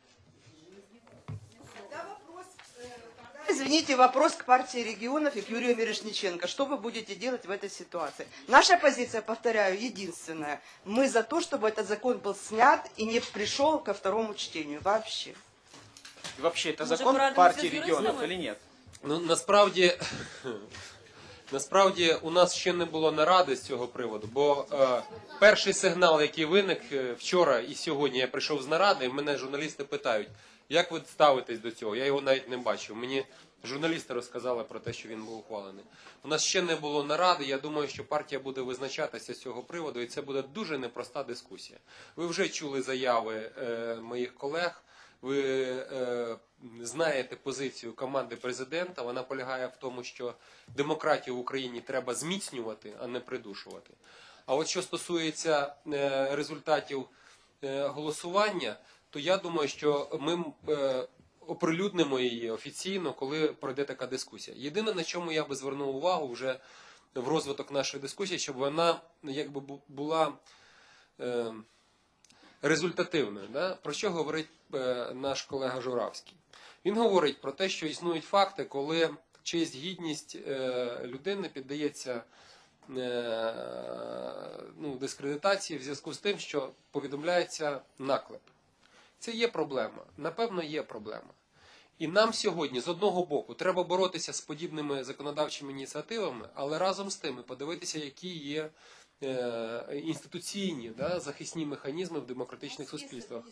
Извините, вопрос к партии регионов и к Юрию Мирошниченко. Что вы будете делать в этой ситуации? Наша позиция, повторяю, единственная. Мы за то, чтобы этот закон был снят и не пришел ко второму чтению вообще. И вообще, это Может, закон порадимся партии с регионов юристами? или нет? Ну, насправді, насправді у нас ще не було наради з цього приводу, бо е, перший сигнал, який виник е, вчора і сьогодні, я прийшов з наради, і мене журналісти питають, як ви ставитесь до цього? Я його навіть не бачив. Мені журналісти розказали про те, що він був ухвалений. У нас ще не було наради, я думаю, що партія буде визначатися з цього приводу, і це буде дуже непроста дискусія. Ви вже чули заяви е, моїх колег, ви е, знаєте позицію команди президента, вона полягає в тому, що демократію в Україні треба зміцнювати, а не придушувати. А от що стосується е, результатів е, голосування, то я думаю, що ми е, оприлюднимо її офіційно, коли пройде така дискусія. Єдине, на чому я би звернув увагу вже в розвиток нашої дискусії, щоб вона якби була е, результативною. Да? Про що говорить е, наш колега Журавський? Він говорить про те, що існують факти, коли честь, гідність е, людини піддається е, ну, дискредитації в зв'язку з тим, що повідомляється наклеп. Це є проблема. Напевно, є проблема. І нам сьогодні, з одного боку, треба боротися з подібними законодавчими ініціативами, але разом з тим і подивитися, які є е, інституційні, да, захисні механізми в демократичних суспільствах.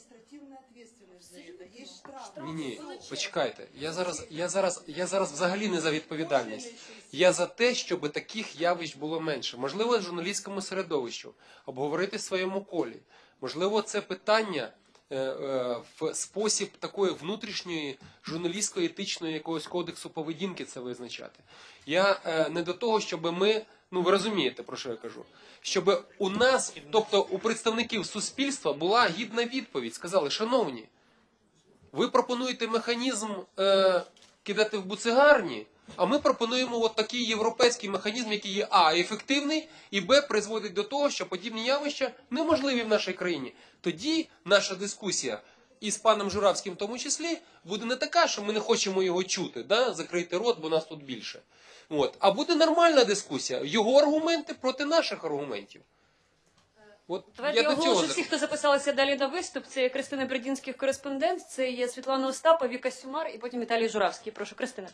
Ні, ні, почекайте. Я зараз, я зараз, я зараз взагалі не за відповідальність. Я за те, щоб таких явищ було менше. Можливо, журналістському середовищу обговорити в своєму колі. Можливо, це питання е, е, в спосіб такої внутрішньої журналістської етичної якогось кодексу поведінки це визначати. Я е, не до того, щоб ми, ну ви розумієте, про що я кажу, щоб у нас, тобто у представників суспільства була гідна відповідь. Сказали, шановні, ви пропонуєте механізм е, кидати в буцегарні, а ми пропонуємо от такий європейський механізм, який є а. ефективний, і б. призводить до того, що подібні явища неможливі в нашій країні. Тоді наша дискусія, і з паном Журавським в тому числі, буде не така, що ми не хочемо його чути, да? Закрийте рот, бо нас тут більше. От. А буде нормальна дискусія, його аргументи проти наших аргументів. От Давайте я до цього оголошу всіх, хто записалися далі на виступ. Це є Кристина Бердінських, кореспондент, це є Світлана Остапа, Віка Сюмар і потім Віталій Журавський. Прошу, Кристина.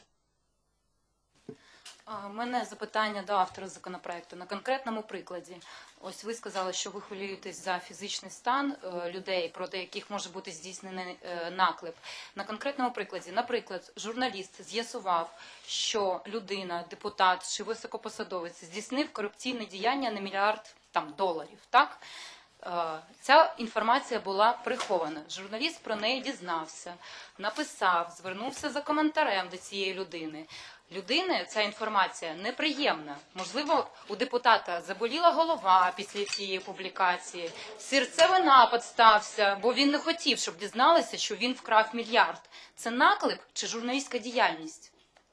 У мене запитання до автора законопроекту. На конкретному прикладі. Ось ви сказали, що ви хвилюєтесь за фізичний стан е, людей, проти яких може бути здійснений е, наклеп. На конкретному прикладі, наприклад, журналіст з'ясував, що людина, депутат чи високопосадовець здійснив корупційне діяння на мільярд там, доларів, так? Е, ця інформація була прихована. Журналіст про неї дізнався, написав, звернувся за коментарем до цієї людини. Людини ця інформація неприємна. Можливо, у депутата заболіла голова після цієї публікації, серцевий напад стався, бо він не хотів, щоб дізналися, що він вкрав мільярд. Це наклеп чи журналістська діяльність?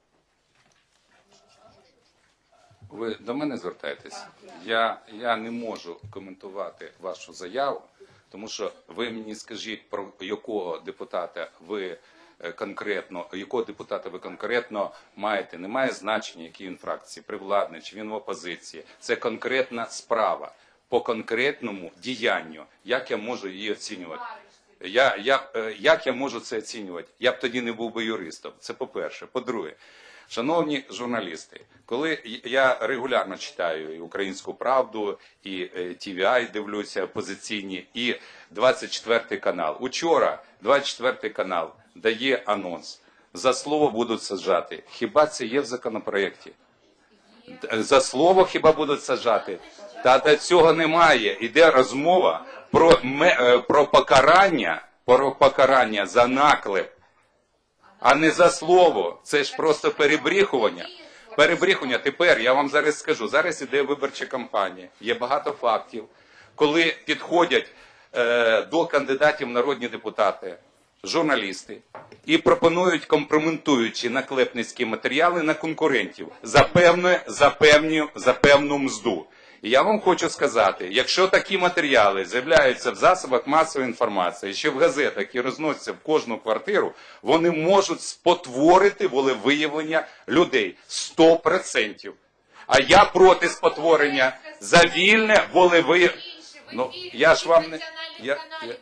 Ви до мене звертаєтесь. Я, я не можу коментувати вашу заяву, тому що ви мені скажіть, про якого депутата ви конкретно, якого депутата ви конкретно маєте. Немає значення, який він фракції, привладний, чи він в опозиції. Це конкретна справа по конкретному діянню. Як я можу її оцінювати? Я, я, як я можу це оцінювати? Я б тоді не був би юристом. Це по-перше. По-друге, шановні журналісти, коли я регулярно читаю і «Українську правду», і Ті Ві Ай дивлюся опозиційні, і двадцять четвертий канал. Учора двадцять четвертий канал дає анонс. За слово будуть саджати. Хіба це є в законопроєкті? За слово хіба будуть саджати? Та до цього немає. Іде розмова про, про покарання, про покарання за наклеп, а не за слово. Це ж просто перебріхування. Перебріхування. Тепер, я вам зараз скажу, зараз іде виборча кампанія. Є багато фактів, коли підходять е, до кандидатів в народні депутати журналісти і пропонують компрометуючі наклепницькі матеріали на конкурентів за певну, за певну, за певну мзду. І я вам хочу сказати, якщо такі матеріали з'являються в засобах масової інформації, чи в газетах і розносяться в кожну квартиру, вони можуть спотворити волевиявлення людей. Сто відсотків. А я проти спотворення за вільне волевиявлення. Ну, я ж вам не... Я, я...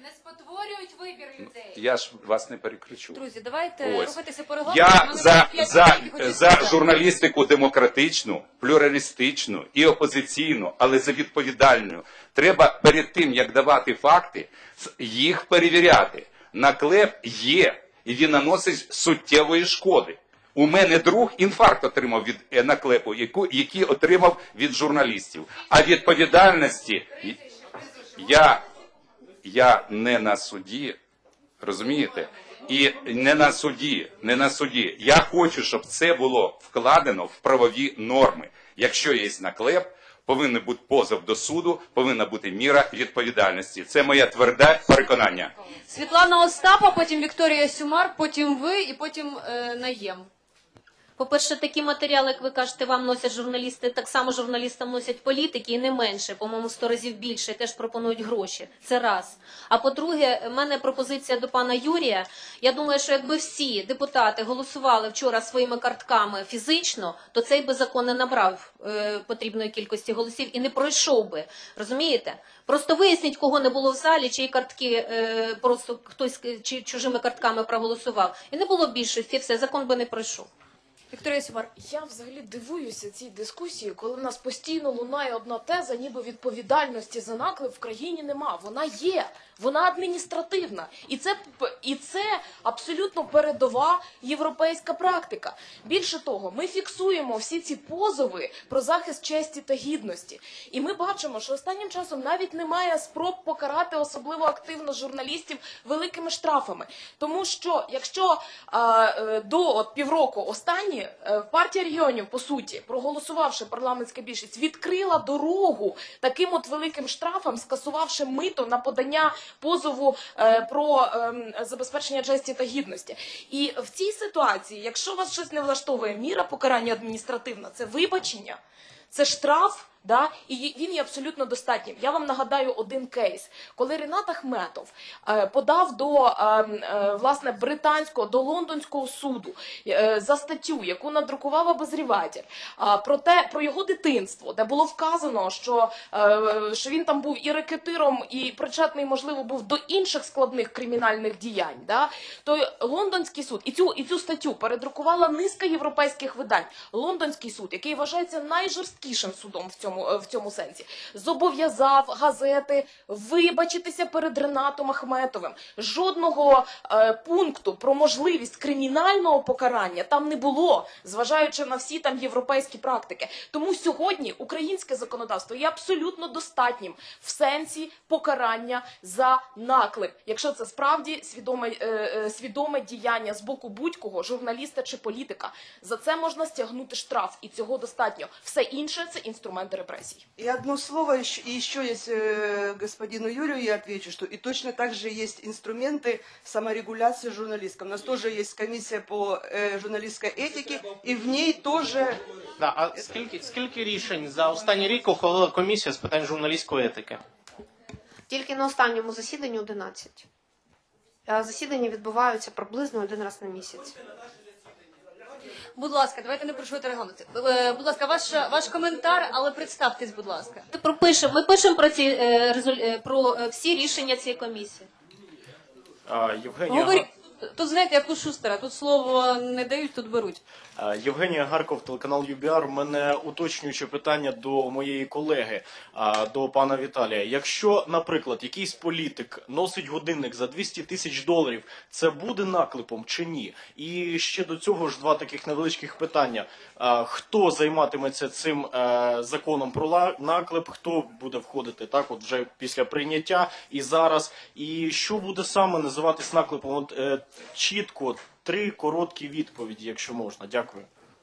Я ж вас не перекричу. Друзі, давайте Ось. рухатися по регламенту. Я за, за, за журналістику демократичну, плюралістичну і опозиційну, але за відповідальну. Треба перед тим, як давати факти, їх перевіряти. Наклеп є, і він наносить суттєвої шкоди. У мене друг інфаркт отримав від наклепу, який отримав від журналістів. А відповідальності я, я не на суді. Розумієте? І не на суді, не на суді. Я хочу, щоб це було вкладено в правові норми. Якщо є наклеп, повинен бути позов до суду, повинна бути міра відповідальності. Це моє тверде переконання. Світлана Остапа, потім Вікторія Сюмар, потім ви і потім е, Наєм. По-перше, такі матеріали, як ви кажете, вам носять журналісти, так само журналістам носять політики, і не менше, по-моєму, сто разів більше, теж пропонують гроші. Це раз. А по-друге, в мене пропозиція до пана Юрія. Я думаю, що якби всі депутати голосували вчора своїми картками фізично, то цей би закон не набрав е, потрібної кількості голосів і не пройшов би. Розумієте? Просто виясніть, кого не було в залі, чиї картки, е, просто хтось чи чужими картками проголосував. І не було більшості, все, закон би не пройшов. Вікторія Сюмар. Я взагалі дивуюся цій дискусії, коли в нас постійно лунає одна теза, ніби відповідальності за наклеп в країні нема. Вона є, вона адміністративна. І це, і це абсолютно передова європейська практика. Більше того, ми фіксуємо всі ці позови про захист честі та гідності. І ми бачимо, що останнім часом навіть немає спроб покарати особливо активно журналістів великими штрафами. Тому що, якщо а, до от, півроку останні партія регіонів, по суті, проголосувавши парламентська більшість, відкрила дорогу таким от великим штрафам, скасувавши мито на подання позову е, про е, забезпечення честі та гідності. І в цій ситуації, якщо вас щось не влаштовує, міра покарання адміністративна – це вибачення, це штраф, да? І він є абсолютно достатнім. Я вам нагадаю один кейс. Коли Рінат Ахметов е, подав до е, е, власне британського, до лондонського суду е, за статтю, яку надрукував обозріватель, е, про те, про його дитинство, де було вказано, що, е, що він там був і рекетиром, і причетний, можливо, був до інших складних кримінальних діянь, да? То лондонський суд, і цю, і цю статтю передрукувала низка європейських видань. Лондонський суд, який вважається найжорсткішим судом в цьому в цьому сенсі, зобов'язав газети вибачитися перед Ринатом Ахметовим. Жодного е, пункту про можливість кримінального покарання там не було, зважаючи на всі там європейські практики. Тому сьогодні українське законодавство є абсолютно достатнім в сенсі покарання за наклеп, якщо це справді свідоме, е, е, свідоме діяння з боку будь-кого, журналіста чи політика. За це можна стягнути штраф, і цього достатньо. Все інше – це інструменти репрессий. И одно слово, еще, и еще есть э, господину Юрию, я отвечу, что и точно так же есть инструменты саморегуляции журналистов. У нас тоже есть комиссия по э, журналистской этике, и в ней тоже... Да, а скільки, скільки рішень за останній рік ухвалила комісія з питань журналістської етики? Тільки на останньому засіданні одинадцять. А засідання відбуваються приблизно один раз на місяць. Будь ласка, давайте не порушувати регламент. Е, Будь ласка, ваш, ваш коментар, але представтесь, будь ласка. Ми пропишемо, ми пишемо про ці е, резоль- е, про е, всі рішення цієї комісії. А, Євгенія, Говоріть. Тут, знаєте, як у Шустера, тут слово не дають, тут беруть. а, Євгенія Гарков, телеканал ю бі ар. У мене уточнююче питання до моєї колеги, а, до пана Віталія. Якщо, наприклад, якийсь політик носить годинник за двісті тисяч доларів, це буде наклепом чи ні? І ще до цього ж два таких невеличких питання. А, хто займатиметься цим е, законом про ла- наклеп, хто буде входити так от вже після прийняття і зараз? І що буде саме називатись наклепом? От, е, чітко, три короткі відповіді, якщо можна. Дякую.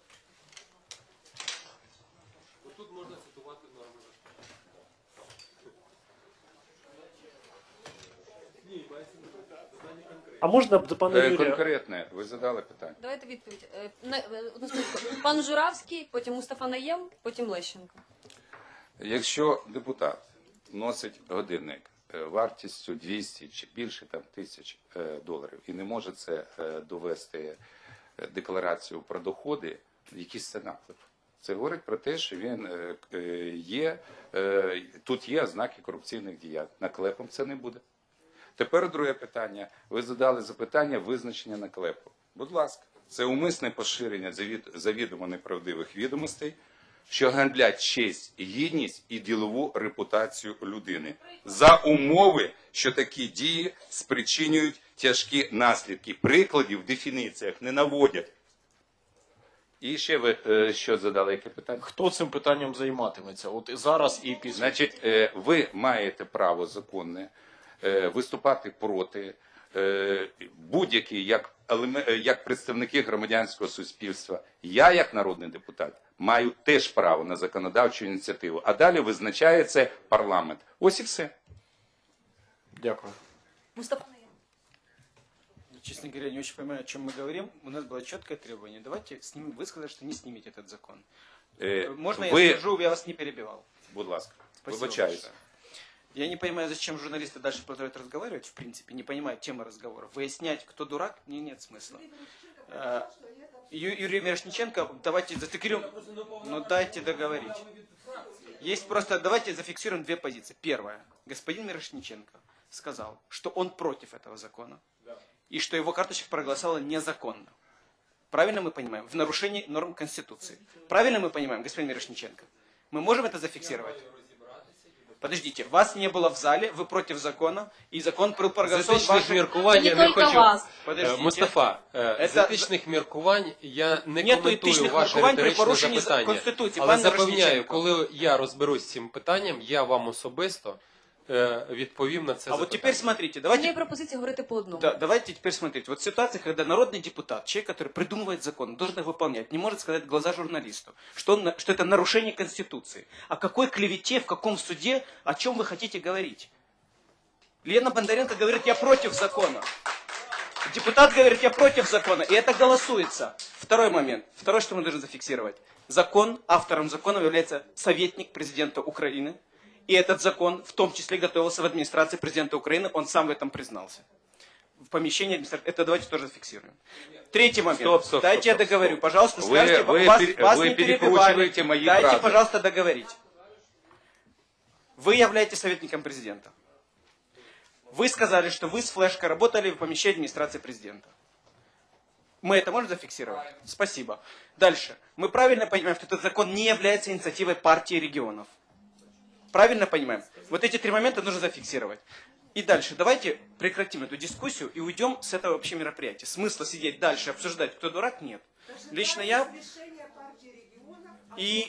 А можна до пана Е, Юрія? Конкретне, ви задали питання. Давайте відповідь. Е, на- е, одну секундочку. Пан Журавський, потім Мустафа Наєм, потім Лещенко. Якщо депутат носить годинник е, вартістю двісті чи більше там тисяч е, доларів і не може це е, довести е, декларацію про доходи, якийсь це наклеп. Це говорить про те, що він е, е, є, е, тут є ознаки корупційних діянь. Наклепом це не буде. Тепер друге питання. Ви задали запитання визначення наклепу. Будь ласка, це умисне поширення завід, завідомо неправдивих відомостей, що гандлять честь, гідність і ділову репутацію людини. За умови, що такі дії спричинюють тяжкі наслідки. Прикладів в дефініціях не наводять. І ще ви е, що задали, яке питання? Хто цим питанням займатиметься? От зараз і після. Значить, е, ви маєте право законне е, виступати проти е, будь-які, як, елеме- е, як представники громадянського суспільства. Я, як народний депутат, маю теж право на законодавчу ініціативу. А далі визначає це парламент. Ось і все. Дякую. Мустафа Наєм. честно говоря, не очень понимаю, о чем мы говорим. У нас было четкое требование. Давайте снимем. Вы сказали, что не снимете этот закон. Е, Можно ви- я скажу, я вас не перебивал? Будь ласка, Спасибо вибачаюся. большое. Я не понимаю, зачем журналисты дальше продолжают разговаривать, в принципе, не понимают темы разговора. Выяснять, кто дурак, не, нет смысла. Э, Ю- Юрий Мирошниченко, давайте зафиксируем, ну дайте договорить. Есть просто, давайте зафиксируем две позиции. Первая. Господин Мирошниченко сказал, что он против этого закона. И что его карточка проголосовала незаконно. Правильно мы понимаем? В нарушении норм Конституции. Правильно мы понимаем, господин Мирошниченко? Мы можем это зафиксировать? Подождите, вас не было в зале, вы против закона, и закон был проголосован З етичних вашим... міркувань я не хочу. Подождите. Е, Мустафа, е, з Это- етичних міркувань я не Нету коментую етичних ваше міркувань при риторичне порушенні запитання. Конституції, Але пане запевняю, Мирошниченко. коли я розберусь з цим питанням, я вам особисто е, відповім на це А вот запитання. теперь смотрите, У давайте... мене є пропозиція говорити по одному. Да, давайте теперь смотрите. Вот ситуация, когда народный депутат, человек, который придумывает закон, должен их выполнять, не может сказать в глаза журналисту, что, он, на- что это нарушение Конституции. О какой клевете, в каком суде, о чем вы хотите говорить? Лена Бондаренко говорит, я против закона. Депутат говорит, я против закона. И это голосуется. Второй момент. Второе, что мы должны зафиксировать. Закон, автором закона является советник президента Украины. И этот закон в том числе готовился в администрации президента Украины. Он сам в этом признался. В помещении администрации. Это давайте тоже зафиксируем. Третий момент. Стоп, стоп, Дайте стоп, я стоп, договорю. стоп. Пожалуйста, Вы- скажите, вы вас, пере- вас вы не перекручиваете перебивали. мои Дайте, фразы. пожалуйста, договорить. Вы являетесь советником президента. Вы сказали, что вы с флешкой работали в помещении администрации президента. Мы это можем зафиксировать? Спасибо. Дальше. Мы правильно понимаем, что этот закон не является инициативой партии регионов. Правильно понимаем? Вот эти три момента нужно зафиксировать. И дальше давайте прекратим эту дискуссию и уйдем с этого вообще мероприятия. Смысла сидеть дальше, обсуждать, кто дурак, нет. Лично я... И...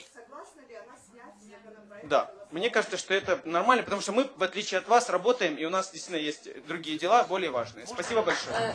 Да, мне кажется, что это нормально, потому что мы, в отличие от вас, работаем, и у нас действительно есть другие дела, более важные. Спасибо большое.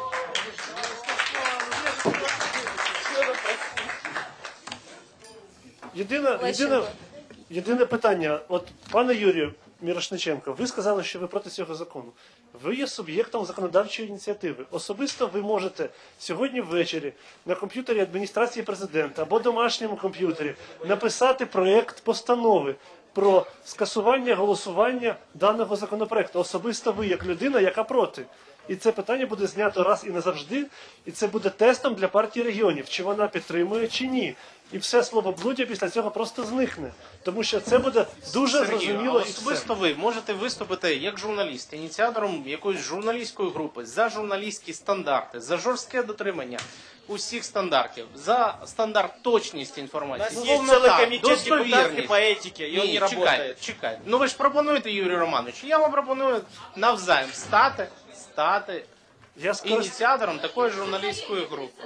Єдине, єдине, єдине питання. От, пане Юрію Мірошниченко, ви сказали, що ви проти цього закону. Ви є суб'єктом законодавчої ініціативи. Особисто ви можете сьогодні ввечері на комп'ютері адміністрації президента або домашньому комп'ютері написати проєкт постанови про скасування голосування даного законопроекту. Особисто ви, як людина, яка проти. І це питання буде знято раз і назавжди, і це буде тестом для партії регіонів, чи вона підтримує, чи ні. І все словоблуддя після цього просто зникне. Тому що це буде дуже Сергію, зрозуміло а і все. особисто ви можете виступити як журналіст, ініціатором якоїсь журналістської групи за журналістські стандарти, за жорстке дотримання усіх стандартів, за стандарт точності інформації. У нас є Словно цілий так, комітет достовірність. депутатський по етиці, і він Ні, не чекайте, працює. чекайте. Ну ви ж пропонуєте, Юрій Романович, я вам пропоную навзаєм стати, стати Я скоро- ініціатором такої журналістської групи.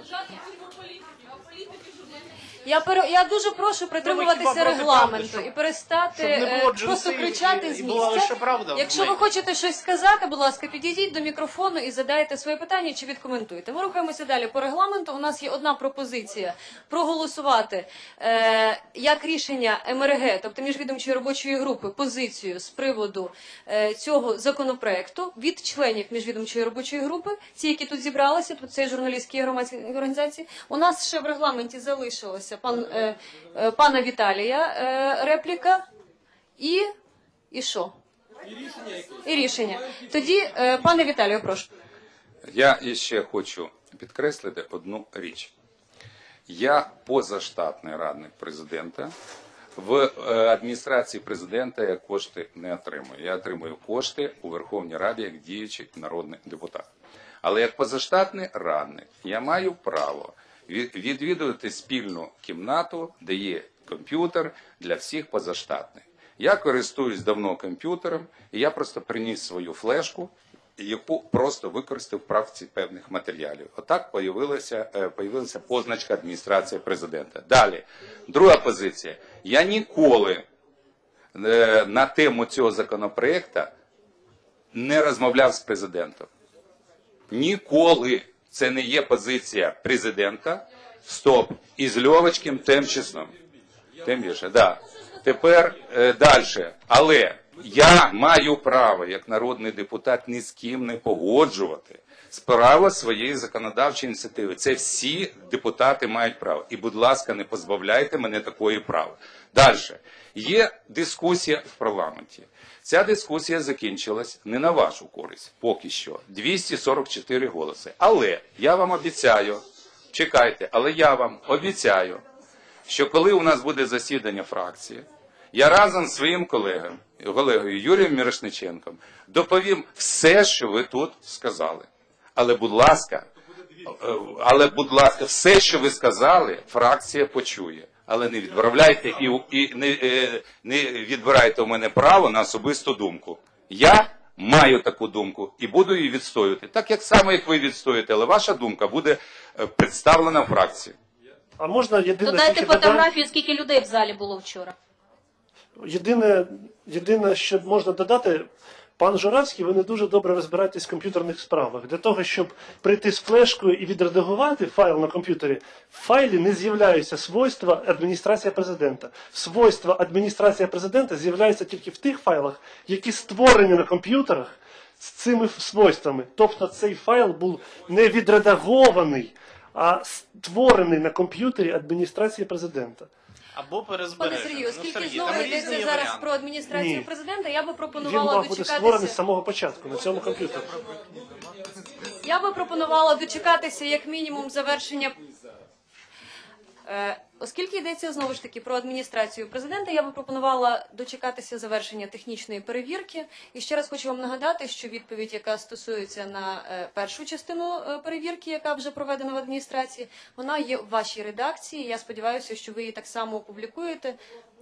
Я пере... я дуже прошу притримуватися хіба проти регламенту правди, щоб- і перестати щоб не е, було просто джинсів кричати і- з і була місця. лише правда в Якщо ви медіа. хочете щось сказати, будь ласка, підійдіть до мікрофону і задайте своє питання чи відкоментуйте. Ми рухаємося далі по регламенту. У нас є одна пропозиція проголосувати е, як рішення ем ер ге, тобто міжвідомчої робочої групи, позицію з приводу е, цього законопроекту від членів міжвідомчої робочої групи, ті, які тут зібралися, тут це журналістські і громадські організації. У нас ще в регламенті залишилося пан е, е, пана Віталія е, репліка і і що? І рішення. Тоді, е, пане Віталію, прошу. Я ще хочу підкреслити одну річ. Я позаштатний радник президента. В е, адміністрації президента я кошти не отримую. Я отримую кошти у Верховній Раді як діючий народний депутат. Але як позаштатний радник я маю право від- відвідувати спільну кімнату, де є комп'ютер для всіх позаштатних. Я користуюсь давно комп'ютером, і я просто приніс свою флешку, яку просто використав в правці певних матеріалів. Отак появилася, е, появилася позначка адміністрації президента. Далі, друга позиція. Я ніколи е, на тему цього законопроекту не розмовляв з президентом. Ніколи це не є позиція президента. Стоп. І з Льовочким тим числом. Тим більше, да. Тепер е, далі. Але я маю право, як народний депутат, ні з ким не погоджувати право своєї законодавчої ініціативи. Це всі депутати мають право. І, будь ласка, не позбавляйте мене такої права. Далі. Є дискусія в парламенті. Ця дискусія закінчилась не на вашу користь, поки що. двісті сорок чотири голоси. Але я вам обіцяю, чекайте, але я вам обіцяю, що коли у нас буде засідання фракції, я разом з своїм колегою, колегою Юрієм Мірошниченком доповім все, що ви тут сказали. Але, будь ласка, але, будь ласка, все, що ви сказали, фракція почує. Але не відправляйте і, і не, е, не відбирайте у мене право на особисту думку. Я маю таку думку і буду її відстоювати. Так як саме, як ви відстоюєте, але ваша думка буде представлена в фракції. А можна єдине... Додайте тільки додам? фотографію, скільки людей в залі було вчора. Єдине, єдине, що можна додати, пан Журавський, ви не дуже добре розбираєтесь в комп'ютерних справах. Для того, щоб прийти з флешкою і відредагувати файл на комп'ютері, в файлі не з'являються свойства адміністрація президента. Свойства адміністрація президента з'являються тільки в тих файлах, які створені на комп'ютерах з цими свойствами. Тобто цей файл був не відредагований, а створений на комп'ютері адміністрації президента. Або Пане перезбереження. Сергію, Ну, оскільки Сергій, знову там йдеться різні зараз варіанти. про адміністрацію Ні. президента, я би Він пропонувала мав бути створений з дочекатися. самого початку на цьому комп'ютері. Я би пропонувала дочекатися як мінімум завершення. Е, Оскільки йдеться знову ж таки про адміністрацію президента, я би пропонувала дочекатися завершення технічної перевірки. І ще раз хочу вам нагадати, що відповідь, яка стосується на е, першу частину е, перевірки, яка вже проведена в адміністрації, вона є в вашій редакції. Я сподіваюся, що ви її так само опублікуєте.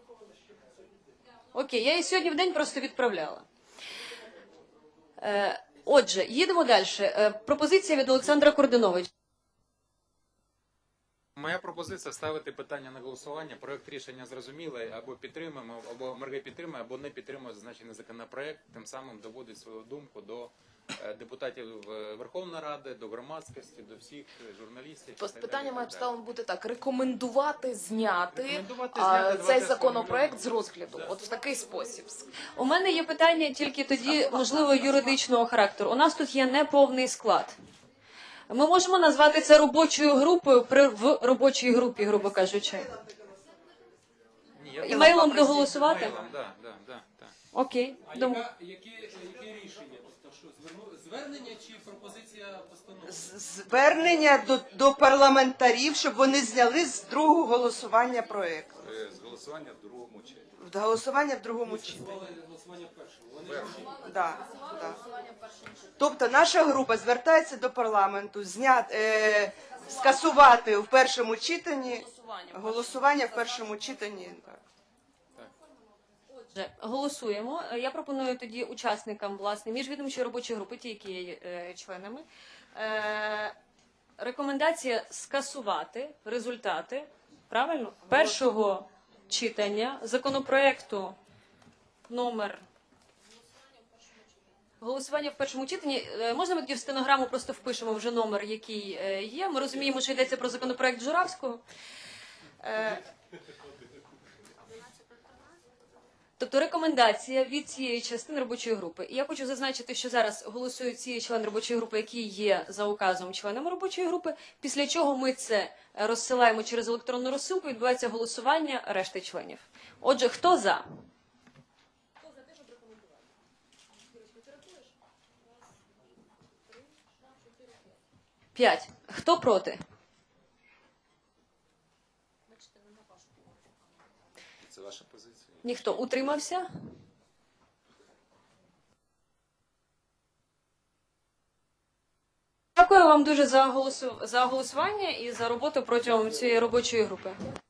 Окей, я її сьогодні в день просто відправляла. Е, Отже, їдемо далі. Е, Пропозиція від Олександра Кординовича. Моя пропозиція ставити питання на голосування. Проект рішення зрозумілий, або підтримуємо, або Марга підтримує, або не підтримує зазначений законопроект, тим самим доводить свою думку до е, депутатів е, Верховної Ради, до громадськості, до всіх журналістів. Тобто і так питання далі, має і так далі. обставин бути так: рекомендувати зняти, Рекомендувати а, зняти, цей давати законопроект з розгляду. От в такий спосіб. У мене є питання тільки тоді, можливо, юридичного характеру. У нас тут є неповний склад. Ми можемо назвати це робочою групою при в робочій групі, грубо кажучи. Ні, я Імейлом доголосувати? Імейлом, да, да, да, да. Окей. Дум... Яке рішення? Тобто що, звернення чи пропозиція постанови? Звернення до, до парламентарів, щоб вони зняли з другого голосування проєкту. Е, З голосування в другому читанні. Голосування в другому читанні. Голосування в першому. Да, да. Тобто наша група звертається до парламенту зняти, е, скасувати в першому читанні голосування в першому читанні. Так. Отже, голосуємо. Я пропоную тоді учасникам власне міжвідомчої робочої групи, ті, які є е, членами, е, рекомендація скасувати результати, правильно, першого читання законопроекту номер. Голосування в першому читанні. Е, Можна ми тоді в стенограму просто впишемо вже номер, який е, є. Ми розуміємо, що йдеться про законопроект Журавського. Е, Тобто рекомендація від цієї частини робочої групи. І я хочу зазначити, що зараз голосують ці члени робочої групи, які є за указом членами робочої групи, після чого ми це розсилаємо через електронну розсилку, і відбувається голосування решти членів. Отже, хто за? П'ять. Хто проти? Це ваша позиція? Ніхто. Утримався? Дякую вам дуже за голосу- за голосування і за роботу протягом цієї робочої групи.